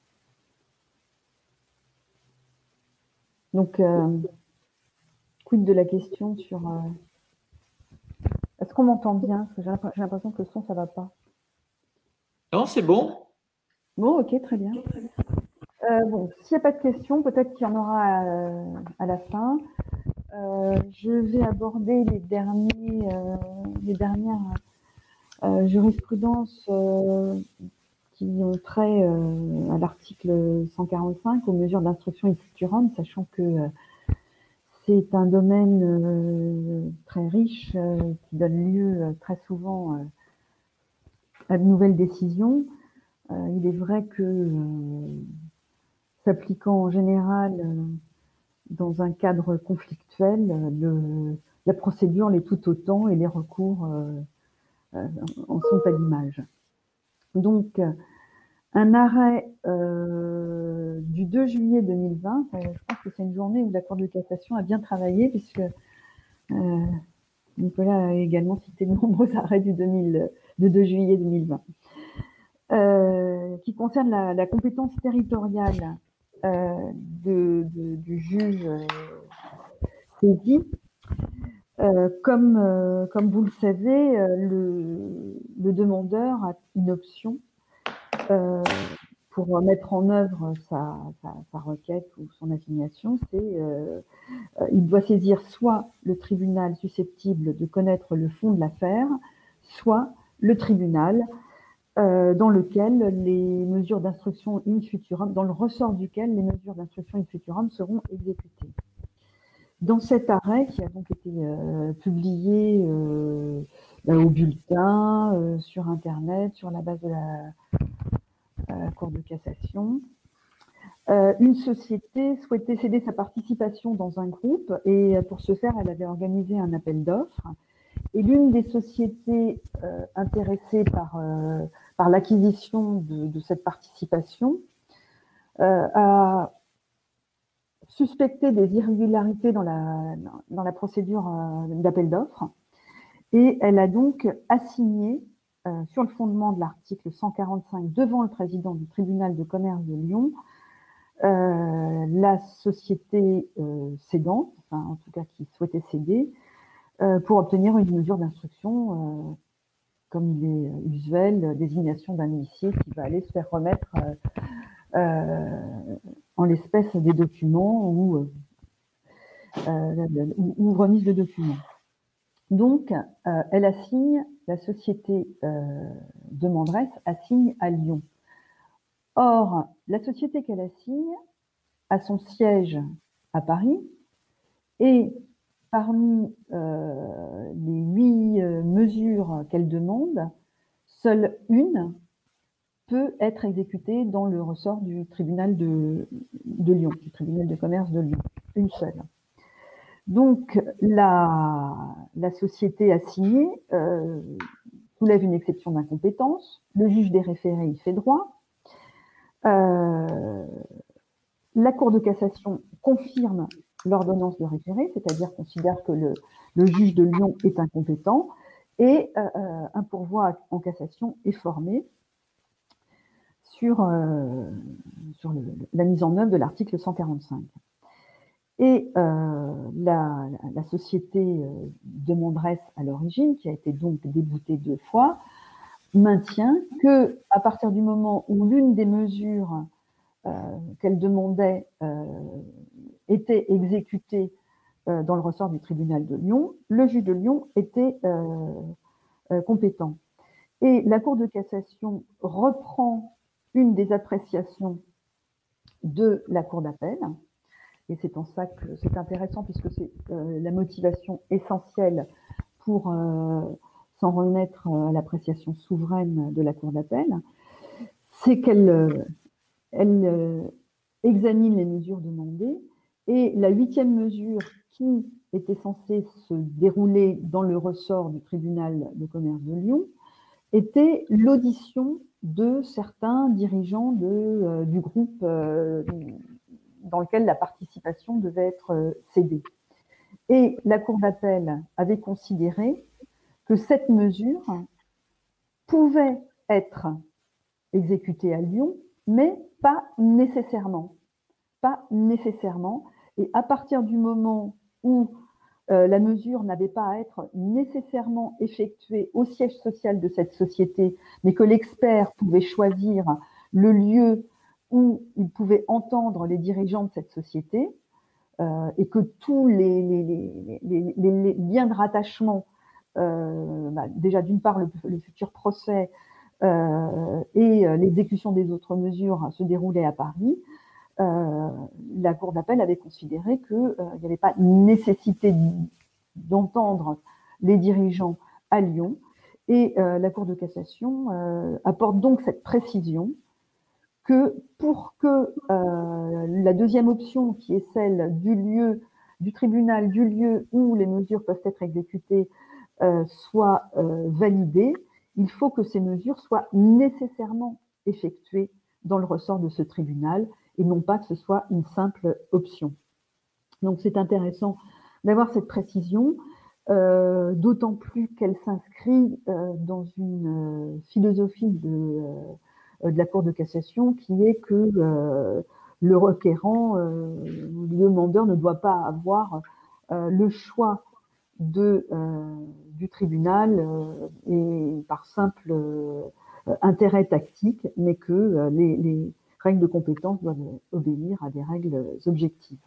Speaker 1: Donc, euh, quid de la question sur... Euh... Est-ce qu'on m'entend bien? J'ai l'impression que le son, ça ne va pas.
Speaker 2: Non, c'est bon.
Speaker 1: Bon, ok, très bien. Euh, bon, s'il n'y a pas de questions, peut-être qu'il y en aura à, à la fin. Euh, je vais aborder les, derniers, euh, les dernières euh, jurisprudences euh, qui ont trait euh, à l'article cent quarante-cinq, aux mesures d'instruction in futurum, sachant que euh, c'est un domaine euh, très riche euh, qui donne lieu euh, très souvent euh, à de nouvelles décisions. Euh, il est vrai que, euh, s'appliquant en général euh, dans un cadre conflictuel, euh, le, la procédure l'est tout autant et les recours euh, euh, en sont à l'image. Donc, un arrêt euh, du deux juillet deux mille vingt, euh, je pense que c'est une journée où la Cour de cassation a bien travaillé, puisque euh, Nicolas a également cité de nombreux arrêts du deux mille, de deux juillet deux mille vingt, euh, qui concernent la, la compétence territoriale euh, de, de, du juge euh, saisi. Euh, comme, euh, comme vous le savez, euh, le, le demandeur a une option euh, pour mettre en œuvre sa, sa, sa requête ou son assignation, c'est euh, euh, il doit saisir soit le tribunal susceptible de connaître le fond de l'affaire, soit le tribunal euh, dans lequel les mesures d'instruction in futurum, dans le ressort duquel les mesures d'instruction in futurum seront exécutées. Dans cet arrêt, qui a donc été euh, publié euh, au bulletin, euh, sur Internet, sur la base de la, la Cour de cassation, euh, une société souhaitait céder sa participation dans un groupe et pour ce faire, elle avait organisé un appel d'offres. Et l'une des sociétés euh, intéressées par, euh, par l'acquisition de, de cette participation euh, a suspecté des irrégularités dans la, dans la procédure euh, d'appel d'offres et elle a donc assigné, euh, sur le fondement de l'article cent quarante-cinq devant le président du tribunal de commerce de Lyon, euh, la société euh, cédante, enfin en tout cas qui souhaitait céder, euh, pour obtenir une mesure d'instruction, euh, comme il est usuel, désignation d'un huissier qui va aller se faire remettre euh, euh, en l'espèce des documents ou, euh, ou, ou remise de documents. Donc, euh, elle assigne, la société euh, demanderesse assigne à Lyon. Or, la société qu'elle assigne a son siège à Paris et parmi euh, les huit euh, mesures qu'elle demande, seule une peut être exécutée dans le ressort du tribunal de, de Lyon, du tribunal de commerce de Lyon, une seule. Donc, la, la société assignée euh, soulève une exception d'incompétence, le juge des référés y fait droit, euh, la Cour de cassation confirme l'ordonnance de référé, c'est-à-dire considère que le, le juge de Lyon est incompétent, et euh, un pourvoi en cassation est formé sur, euh, sur le, la mise en œuvre de l'article cent quarante-cinq. Et euh, la, la société euh, demanderesse à l'origine, qui a été donc déboutée deux fois, maintient que à partir du moment où l'une des mesures euh, qu'elle demandait euh, était exécutée euh, dans le ressort du tribunal de Lyon, le juge de Lyon était euh, euh, compétent. Et la Cour de cassation reprend une des appréciations de la Cour d'appel. Et c'est en ça que c'est intéressant, puisque c'est euh, la motivation essentielle pour euh, s'en remettre à l'appréciation souveraine de la Cour d'appel. C'est qu'elle euh, elle, euh, examine les mesures demandées, et la huitième mesure qui était censée se dérouler dans le ressort du tribunal de commerce de Lyon était l'audition de certains dirigeants de, euh, du groupe euh, dans lequel la participation devait être euh, cédée. Et la Cour d'appel avait considéré que cette mesure pouvait être exécutée à Lyon, mais pas nécessairement. Pas nécessairement. Et à partir du moment où euh, la mesure n'avait pas à être nécessairement effectuée au siège social de cette société, mais que l'expert pouvait choisir le lieu où il pouvait entendre les dirigeants de cette société, euh, et que tous les, les, les, les, les liens de rattachement, euh, bah, déjà d'une part le, le futur procès euh, et l'exécution des autres mesures se déroulaient à Paris, euh, la Cour d'appel avait considéré qu'il euh, n'y avait pas nécessité d'entendre les dirigeants à Lyon, et euh, la Cour de cassation euh, apporte donc cette précision que pour que euh, la deuxième option, qui est celle du lieu, du tribunal, du lieu où les mesures peuvent être exécutées, euh, soit euh, validée, il faut que ces mesures soient nécessairement effectuées dans le ressort de ce tribunal, et non pas que ce soit une simple option. Donc c'est intéressant d'avoir cette précision, euh, d'autant plus qu'elle s'inscrit euh, dans une euh, philosophie de, euh, de la Cour de cassation, qui est que euh, le requérant, euh, le demandeur ne doit pas avoir euh, le choix de, euh, du tribunal euh, et par simple euh, intérêt tactique, mais que euh, les, les règles de compétence doivent obéir à des règles objectives.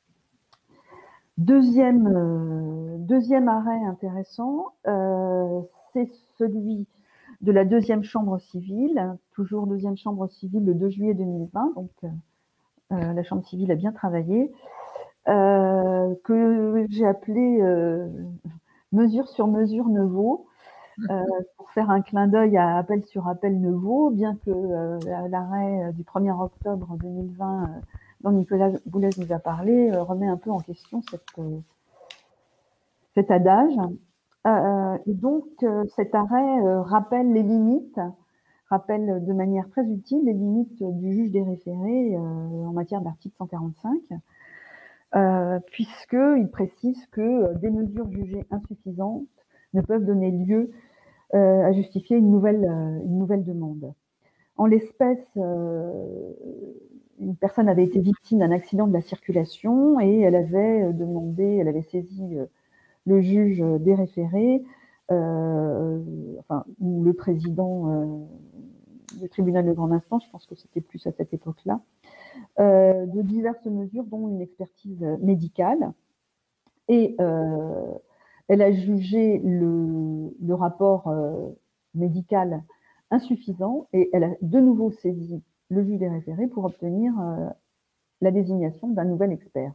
Speaker 1: Deuxième, euh, deuxième arrêt intéressant, euh, c'est celui de la deuxième chambre civile, toujours deuxième chambre civile le deux juillet deux mille vingt, donc euh, la chambre civile a bien travaillé, euh, que j'ai appelé euh, mesure sur mesure Neveu, euh, pour faire un clin d'œil à appel sur appel Neveu, bien que euh, l'arrêt du premier octobre deux mille vingt, euh, dont Nicolas Boulez nous a parlé, euh, remet un peu en question cette, euh, cet adage. Euh, et donc, euh, cet arrêt euh, rappelle les limites, rappelle de manière très utile les limites du juge des référés euh, en matière d'article cent quarante-cinq, euh, puisqu'il précise que euh, des mesures jugées insuffisantes ne peuvent donner lieu euh, à justifier une nouvelle, euh, une nouvelle demande. En l'espèce, euh, une personne avait été victime d'un accident de la circulation et elle avait demandé, elle avait saisi euh, le juge des référés, euh, enfin, ou le président euh, du tribunal de grande instance, je pense que c'était plus à cette époque-là, euh, de diverses mesures, dont une expertise médicale. Et euh, elle a jugé le, le rapport euh, médical insuffisant et elle a de nouveau saisi le juge des référés pour obtenir euh, la désignation d'un nouvel expert.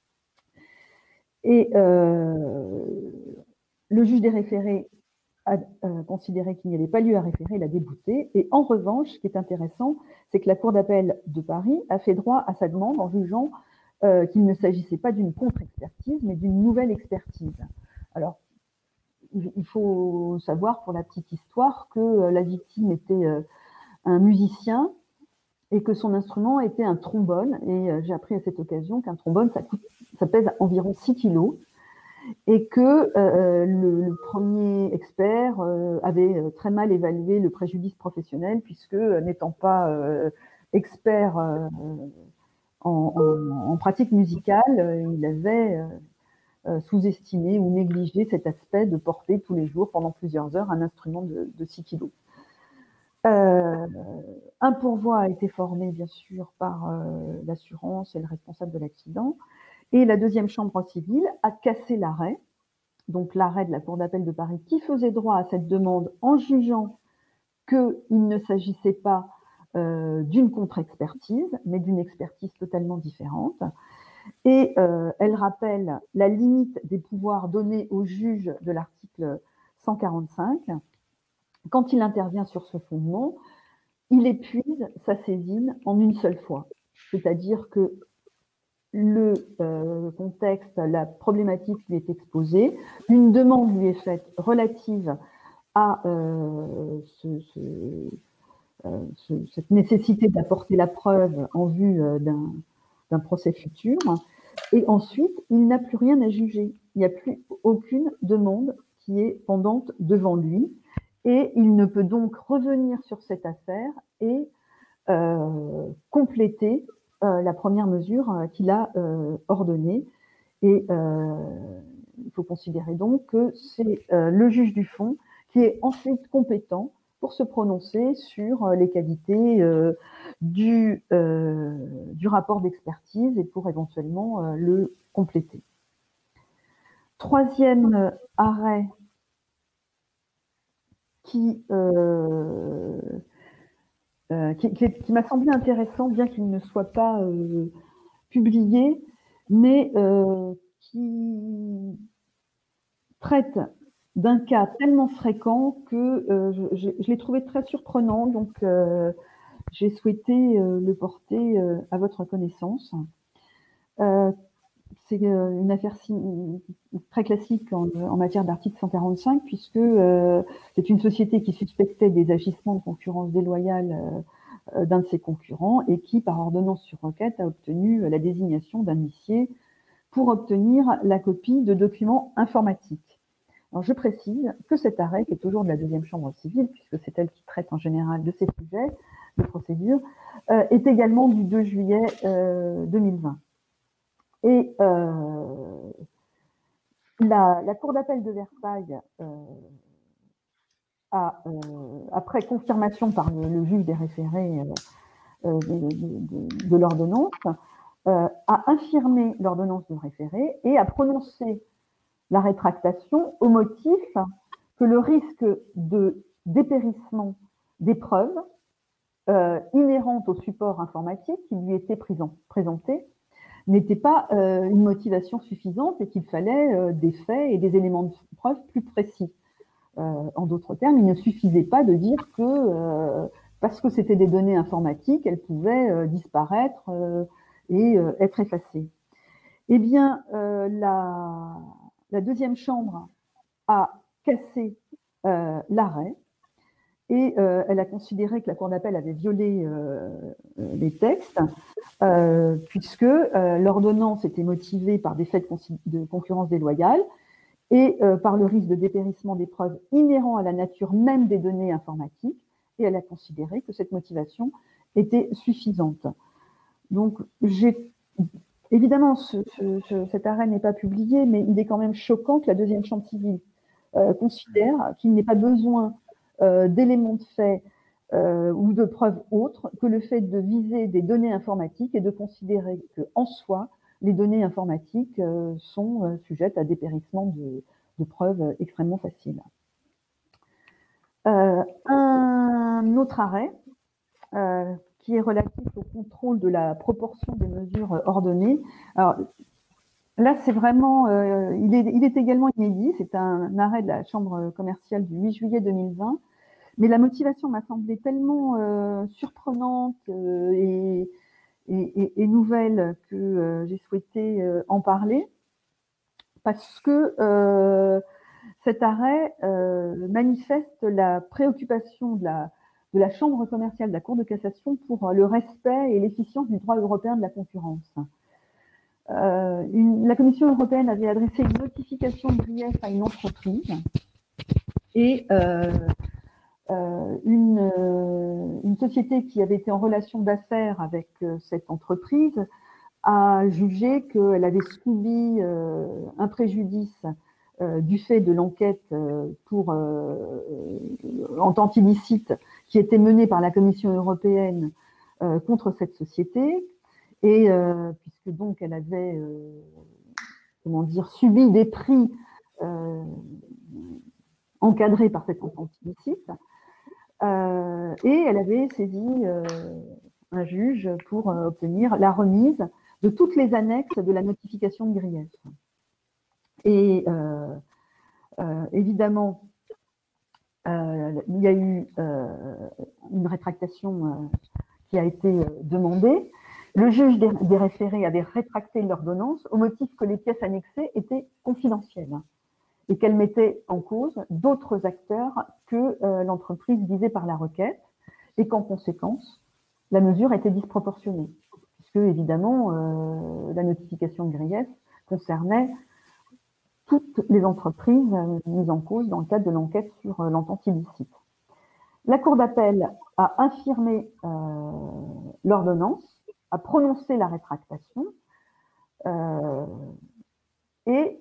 Speaker 1: Et euh, le juge des référés a euh, considéré qu'il n'y avait pas lieu à référer, l'a débouté. Et en revanche, ce qui est intéressant, c'est que la Cour d'appel de Paris a fait droit à sa demande en jugeant euh, qu'il ne s'agissait pas d'une contre-expertise, mais d'une nouvelle expertise. Alors, il faut savoir, pour la petite histoire, que la victime était euh, un musicien et que son instrument était un trombone. Et euh, j'ai appris à cette occasion qu'un trombone, ça, coûte, ça pèse environ six kilos. Et que euh, le, le premier expert euh, avait très mal évalué le préjudice professionnel, puisque euh, n'étant pas euh, expert euh, en, en, en pratique musicale, euh, il avait euh, sous-estimé ou négligé cet aspect de porter tous les jours, pendant plusieurs heures, un instrument de, de six kilos. Euh, un pourvoi a été formé, bien sûr, par euh, l'assurance et le responsable de l'accident. Et la deuxième chambre civile a cassé l'arrêt, donc l'arrêt de la Cour d'appel de Paris, qui faisait droit à cette demande en jugeant qu'il ne s'agissait pas euh, d'une contre-expertise, mais d'une expertise totalement différente. Et euh, elle rappelle la limite des pouvoirs donnés au juge de l'article cent quarante-cinq. Quand il intervient sur ce fondement, il épuise sa saisine en une seule fois. C'est-à-dire que le euh, contexte, la problématique lui est exposée, une demande lui est faite relative à euh, ce, ce, euh, ce, cette nécessité d'apporter la preuve en vue euh, d'un procès futur, et ensuite, il n'a plus rien à juger. Il n'y a plus aucune demande qui est pendante devant lui, et il ne peut donc revenir sur cette affaire et euh, compléter Euh, la première mesure euh, qu'il a euh, ordonnée. Et euh, il faut considérer donc que c'est euh, le juge du fond qui est ensuite compétent pour se prononcer sur euh, les qualités euh, du, euh, du rapport d'expertise et pour éventuellement euh, le compléter. Troisième arrêt qui euh, Euh, qui, qui, qui m'a semblé intéressant, bien qu'il ne soit pas euh, publié, mais euh, qui traite d'un cas tellement fréquent que euh, je, je l'ai trouvé très surprenant, donc euh, j'ai souhaité euh, le porter euh, à votre connaissance. Euh, c'est une affaire si, très classique en, en matière d'article cent quarante-cinq, puisque euh, c'est une société qui suspectait des agissements de concurrence déloyale euh, d'un de ses concurrents et qui, par ordonnance sur requête, a obtenu la désignation d'un huissier pour obtenir la copie de documents informatiques. Alors, je précise que cet arrêt, qui est toujours de la deuxième chambre civile, puisque c'est elle qui traite en général de ces sujets de procédure, euh, est également du deux juillet euh, deux mille vingt. Et euh, la, la Cour d'appel de Versailles euh, a, euh, après confirmation par le, le juge des référés euh, de, de, de l'ordonnance, euh, a infirmé l'ordonnance de référé et a prononcé la rétractation au motif que le risque de dépérissement des preuves euh, inhérentes au support informatique qui lui était présenté n'était pas euh, une motivation suffisante et qu'il fallait euh, des faits et des éléments de preuve plus précis. Euh, en d'autres termes, il ne suffisait pas de dire que euh, parce que c'était des données informatiques, elles pouvaient euh, disparaître euh, et euh, être effacées. Eh bien, euh, la, la deuxième chambre a cassé euh, l'arrêt et euh, elle a considéré que la Cour d'appel avait violé euh, les textes euh, puisque euh, l'ordonnance était motivée par des faits de, de concurrence déloyale et euh, par le risque de dépérissement des preuves inhérent à la nature même des données informatiques, et elle a considéré que cette motivation était suffisante. Donc, j'ai évidemment, ce, ce, ce, cet arrêt n'est pas publié, mais il est quand même choquant que la deuxième chambre civile euh, considère qu'il n'est pas besoin euh, d'éléments de fait euh, ou de preuves autres que le fait de viser des données informatiques et de considérer qu'en soi, les données informatiques euh, sont euh, sujettes à dépérissement de, de preuves extrêmement faciles. Euh, un autre arrêt euh, qui est relatif au contrôle de la proportion des mesures ordonnées. Alors, là, c'est vraiment, euh, il, est, il est également inédit, c'est un arrêt de la Chambre commerciale du huit juillet deux mille vingt, mais la motivation m'a semblé tellement euh, surprenante euh, et, et, et, nouvelle que euh, j'ai souhaité euh, en parler, parce que euh, cet arrêt euh, manifeste la préoccupation de la, de la Chambre commerciale de la Cour de cassation pour le respect et l'efficience du droit européen de la concurrence. Euh, une, la Commission européenne avait adressé une notification de grief à une entreprise et euh, euh, une, euh, une société qui avait été en relation d'affaires avec euh, cette entreprise a jugé qu'elle avait subi euh, un préjudice euh, du fait de l'enquête euh, pour euh, entente illicite qui était menée par la Commission européenne euh, contre cette société. Et euh, puisque donc elle avait, euh, comment dire, subi des prix euh, encadrés par cette entente illicite, euh, et elle avait saisi euh, un juge pour euh, obtenir la remise de toutes les annexes de la notification de grief. Et euh, euh, évidemment, euh, il y a eu euh, une rétractation euh, qui a été euh, demandée. Le juge des, des référés avait rétracté l'ordonnance au motif que les pièces annexées étaient confidentielles et qu'elles mettaient en cause d'autres acteurs que euh, l'entreprise visée par la requête et qu'en conséquence, la mesure était disproportionnée, puisque évidemment, euh, la notification de grief concernait toutes les entreprises euh, mises en cause dans le cadre de l'enquête sur euh, l'entente illicite. La Cour d'appel a infirmé euh, l'ordonnance, a prononcé la rétractation euh, et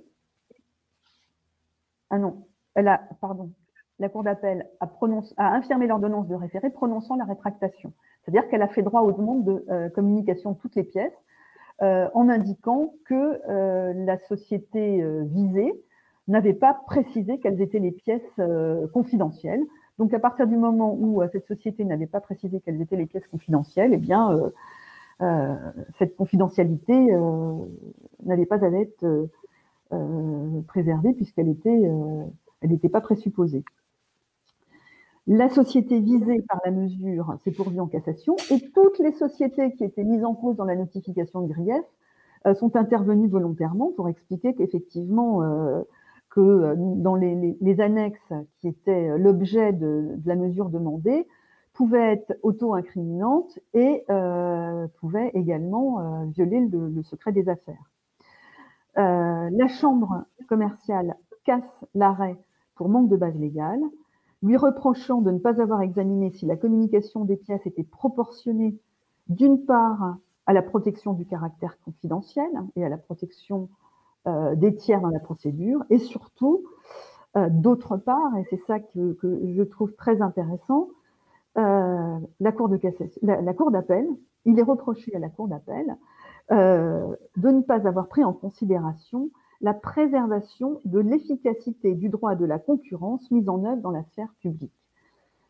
Speaker 1: ah non, elle a pardon, la Cour d'appel a, a infirmé l'ordonnance de référé prononçant la rétractation, c'est-à-dire qu'elle a fait droit aux demandes de euh, communication de toutes les pièces euh, en indiquant que euh, la société euh, visée n'avait pas précisé quelles étaient les pièces euh, confidentielles. Donc, à partir du moment où euh, cette société n'avait pas précisé quelles étaient les pièces confidentielles, eh bien, euh, euh, cette confidentialité euh, n'avait pas à être euh, euh, préservée puisqu'elle était, euh, elle n'était pas présupposée. La société visée par la mesure s'est pourvue en cassation et toutes les sociétés qui étaient mises en cause dans la notification de grief euh, sont intervenues volontairement pour expliquer qu'effectivement, euh, que dans les, les, les annexes qui étaient l'objet de, de la mesure demandée pouvaient être auto-incriminantes et euh, pouvaient également euh, violer le, le secret des affaires. Euh, la Chambre commerciale casse l'arrêt pour manque de base légale, lui reprochant de ne pas avoir examiné si la communication des pièces était proportionnée d'une part à la protection du caractère confidentiel et à la protection euh, des tiers dans la procédure, et surtout, euh, d'autre part, et c'est ça que, que je trouve très intéressant, euh, la Cour de cassation, la, la Cour d'appel, il est reproché à la Cour d'appel euh, de ne pas avoir pris en considération la préservation de l'efficacité du droit de la concurrence mise en œuvre dans la sphère publique.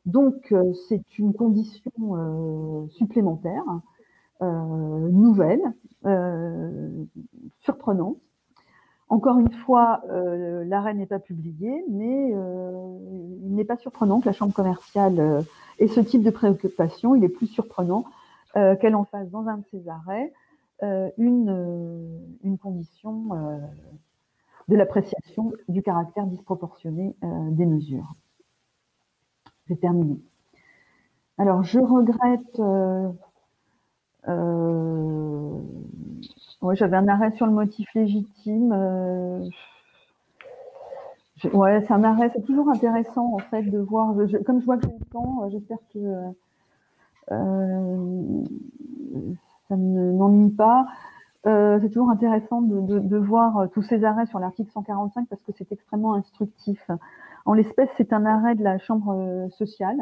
Speaker 1: Donc, euh, c'est une condition euh, supplémentaire, euh, nouvelle, euh, surprenante. Encore une fois, euh, l'arrêt n'est pas publié, mais euh, il n'est pas surprenant que la Chambre commerciale euh, ait ce type de préoccupation. Il est plus surprenant euh, qu'elle en fasse dans un de ses arrêts euh, une, euh, une condition euh, de l'appréciation du caractère disproportionné euh, des mesures. J'ai terminé. Alors, je regrette... Euh, euh, ouais, j'avais un arrêt sur le motif légitime. Euh, je, ouais, c'est un arrêt. C'est toujours intéressant, en fait, de voir... Je, comme je vois que j'ai le temps, j'espère que euh, ça ne m'ennuie pas. Euh, c'est toujours intéressant de, de, de voir tous ces arrêts sur l'article cent quarante-cinq parce que c'est extrêmement instructif. En l'espèce, c'est un arrêt de la Chambre sociale.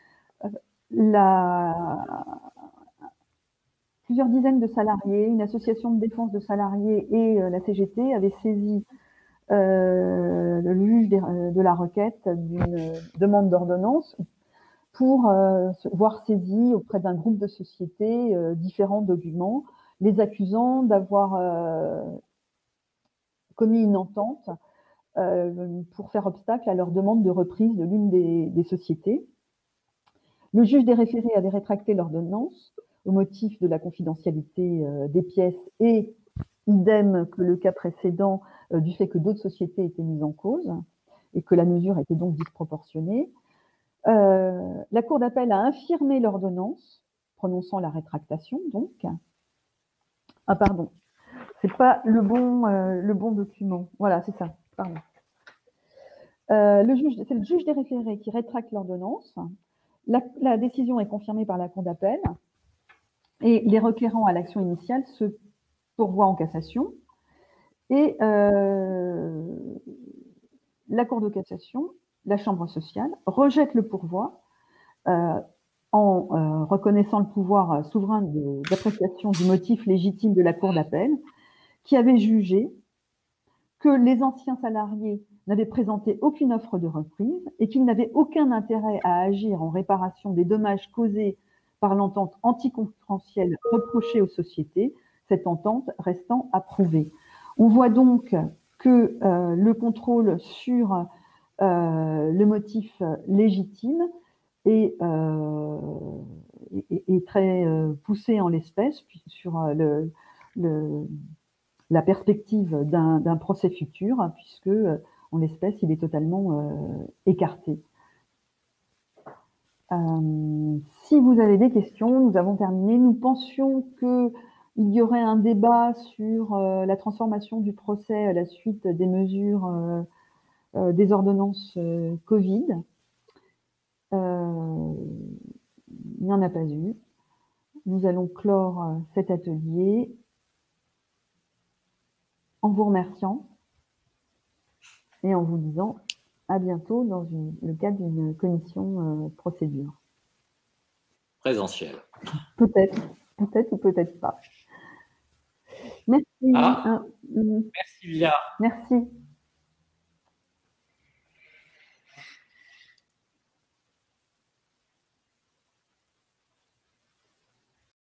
Speaker 1: La... Plusieurs dizaines de salariés, une association de défense de salariés et euh, la C G T avaient saisi euh, le juge de la requête d'une demande d'ordonnance pour euh, voir saisi auprès d'un groupe de sociétés euh, différents documents, les accusant d'avoir euh, commis une entente euh, pour faire obstacle à leur demande de reprise de l'une des, des sociétés. Le juge des référés avait rétracté l'ordonnance au motif de la confidentialité euh, des pièces et idem que le cas précédent euh, du fait que d'autres sociétés étaient mises en cause et que la mesure était donc disproportionnée. Euh, la Cour d'appel a infirmé l'ordonnance, prononçant la rétractation donc. Ah pardon, c'est pas le bon, euh, le bon document. Voilà, c'est ça, pardon. Euh, le juge, c'est le juge des référés qui rétracte l'ordonnance. La, la décision est confirmée par la Cour d'appel et les requérants à l'action initiale se pourvoient en cassation. Et euh, la Cour de cassation, la Chambre sociale, rejette le pourvoi euh, en euh, reconnaissant le pouvoir souverain d'appréciation du motif légitime de la Cour d'appel, qui avait jugé que les anciens salariés n'avaient présenté aucune offre de reprise et qu'ils n'avaient aucun intérêt à agir en réparation des dommages causés par l'entente anticoncurrentielle reprochée aux sociétés, cette entente restant approuvée. On voit donc que euh, le contrôle sur euh, le motif légitime est, euh, est, est très euh, poussé en l'espèce sur le, le, la perspective d'un procès futur, puisque en l'espèce, il est totalement euh, écarté. Euh, si vous avez des questions, nous avons terminé. Nous pensions qu'il y aurait un débat sur euh, la transformation du procès à la suite des mesures euh, euh, des ordonnances euh, Covid. Euh, il n'y en a pas eu. Nous allons clore euh, cet atelier en vous remerciant et en vous disant à bientôt dans une, le cadre d'une commission euh, procédure.
Speaker 2: Présentielle.
Speaker 1: Peut-être, peut-être ou peut-être pas. Merci.
Speaker 2: Ah, merci Via.
Speaker 1: Merci.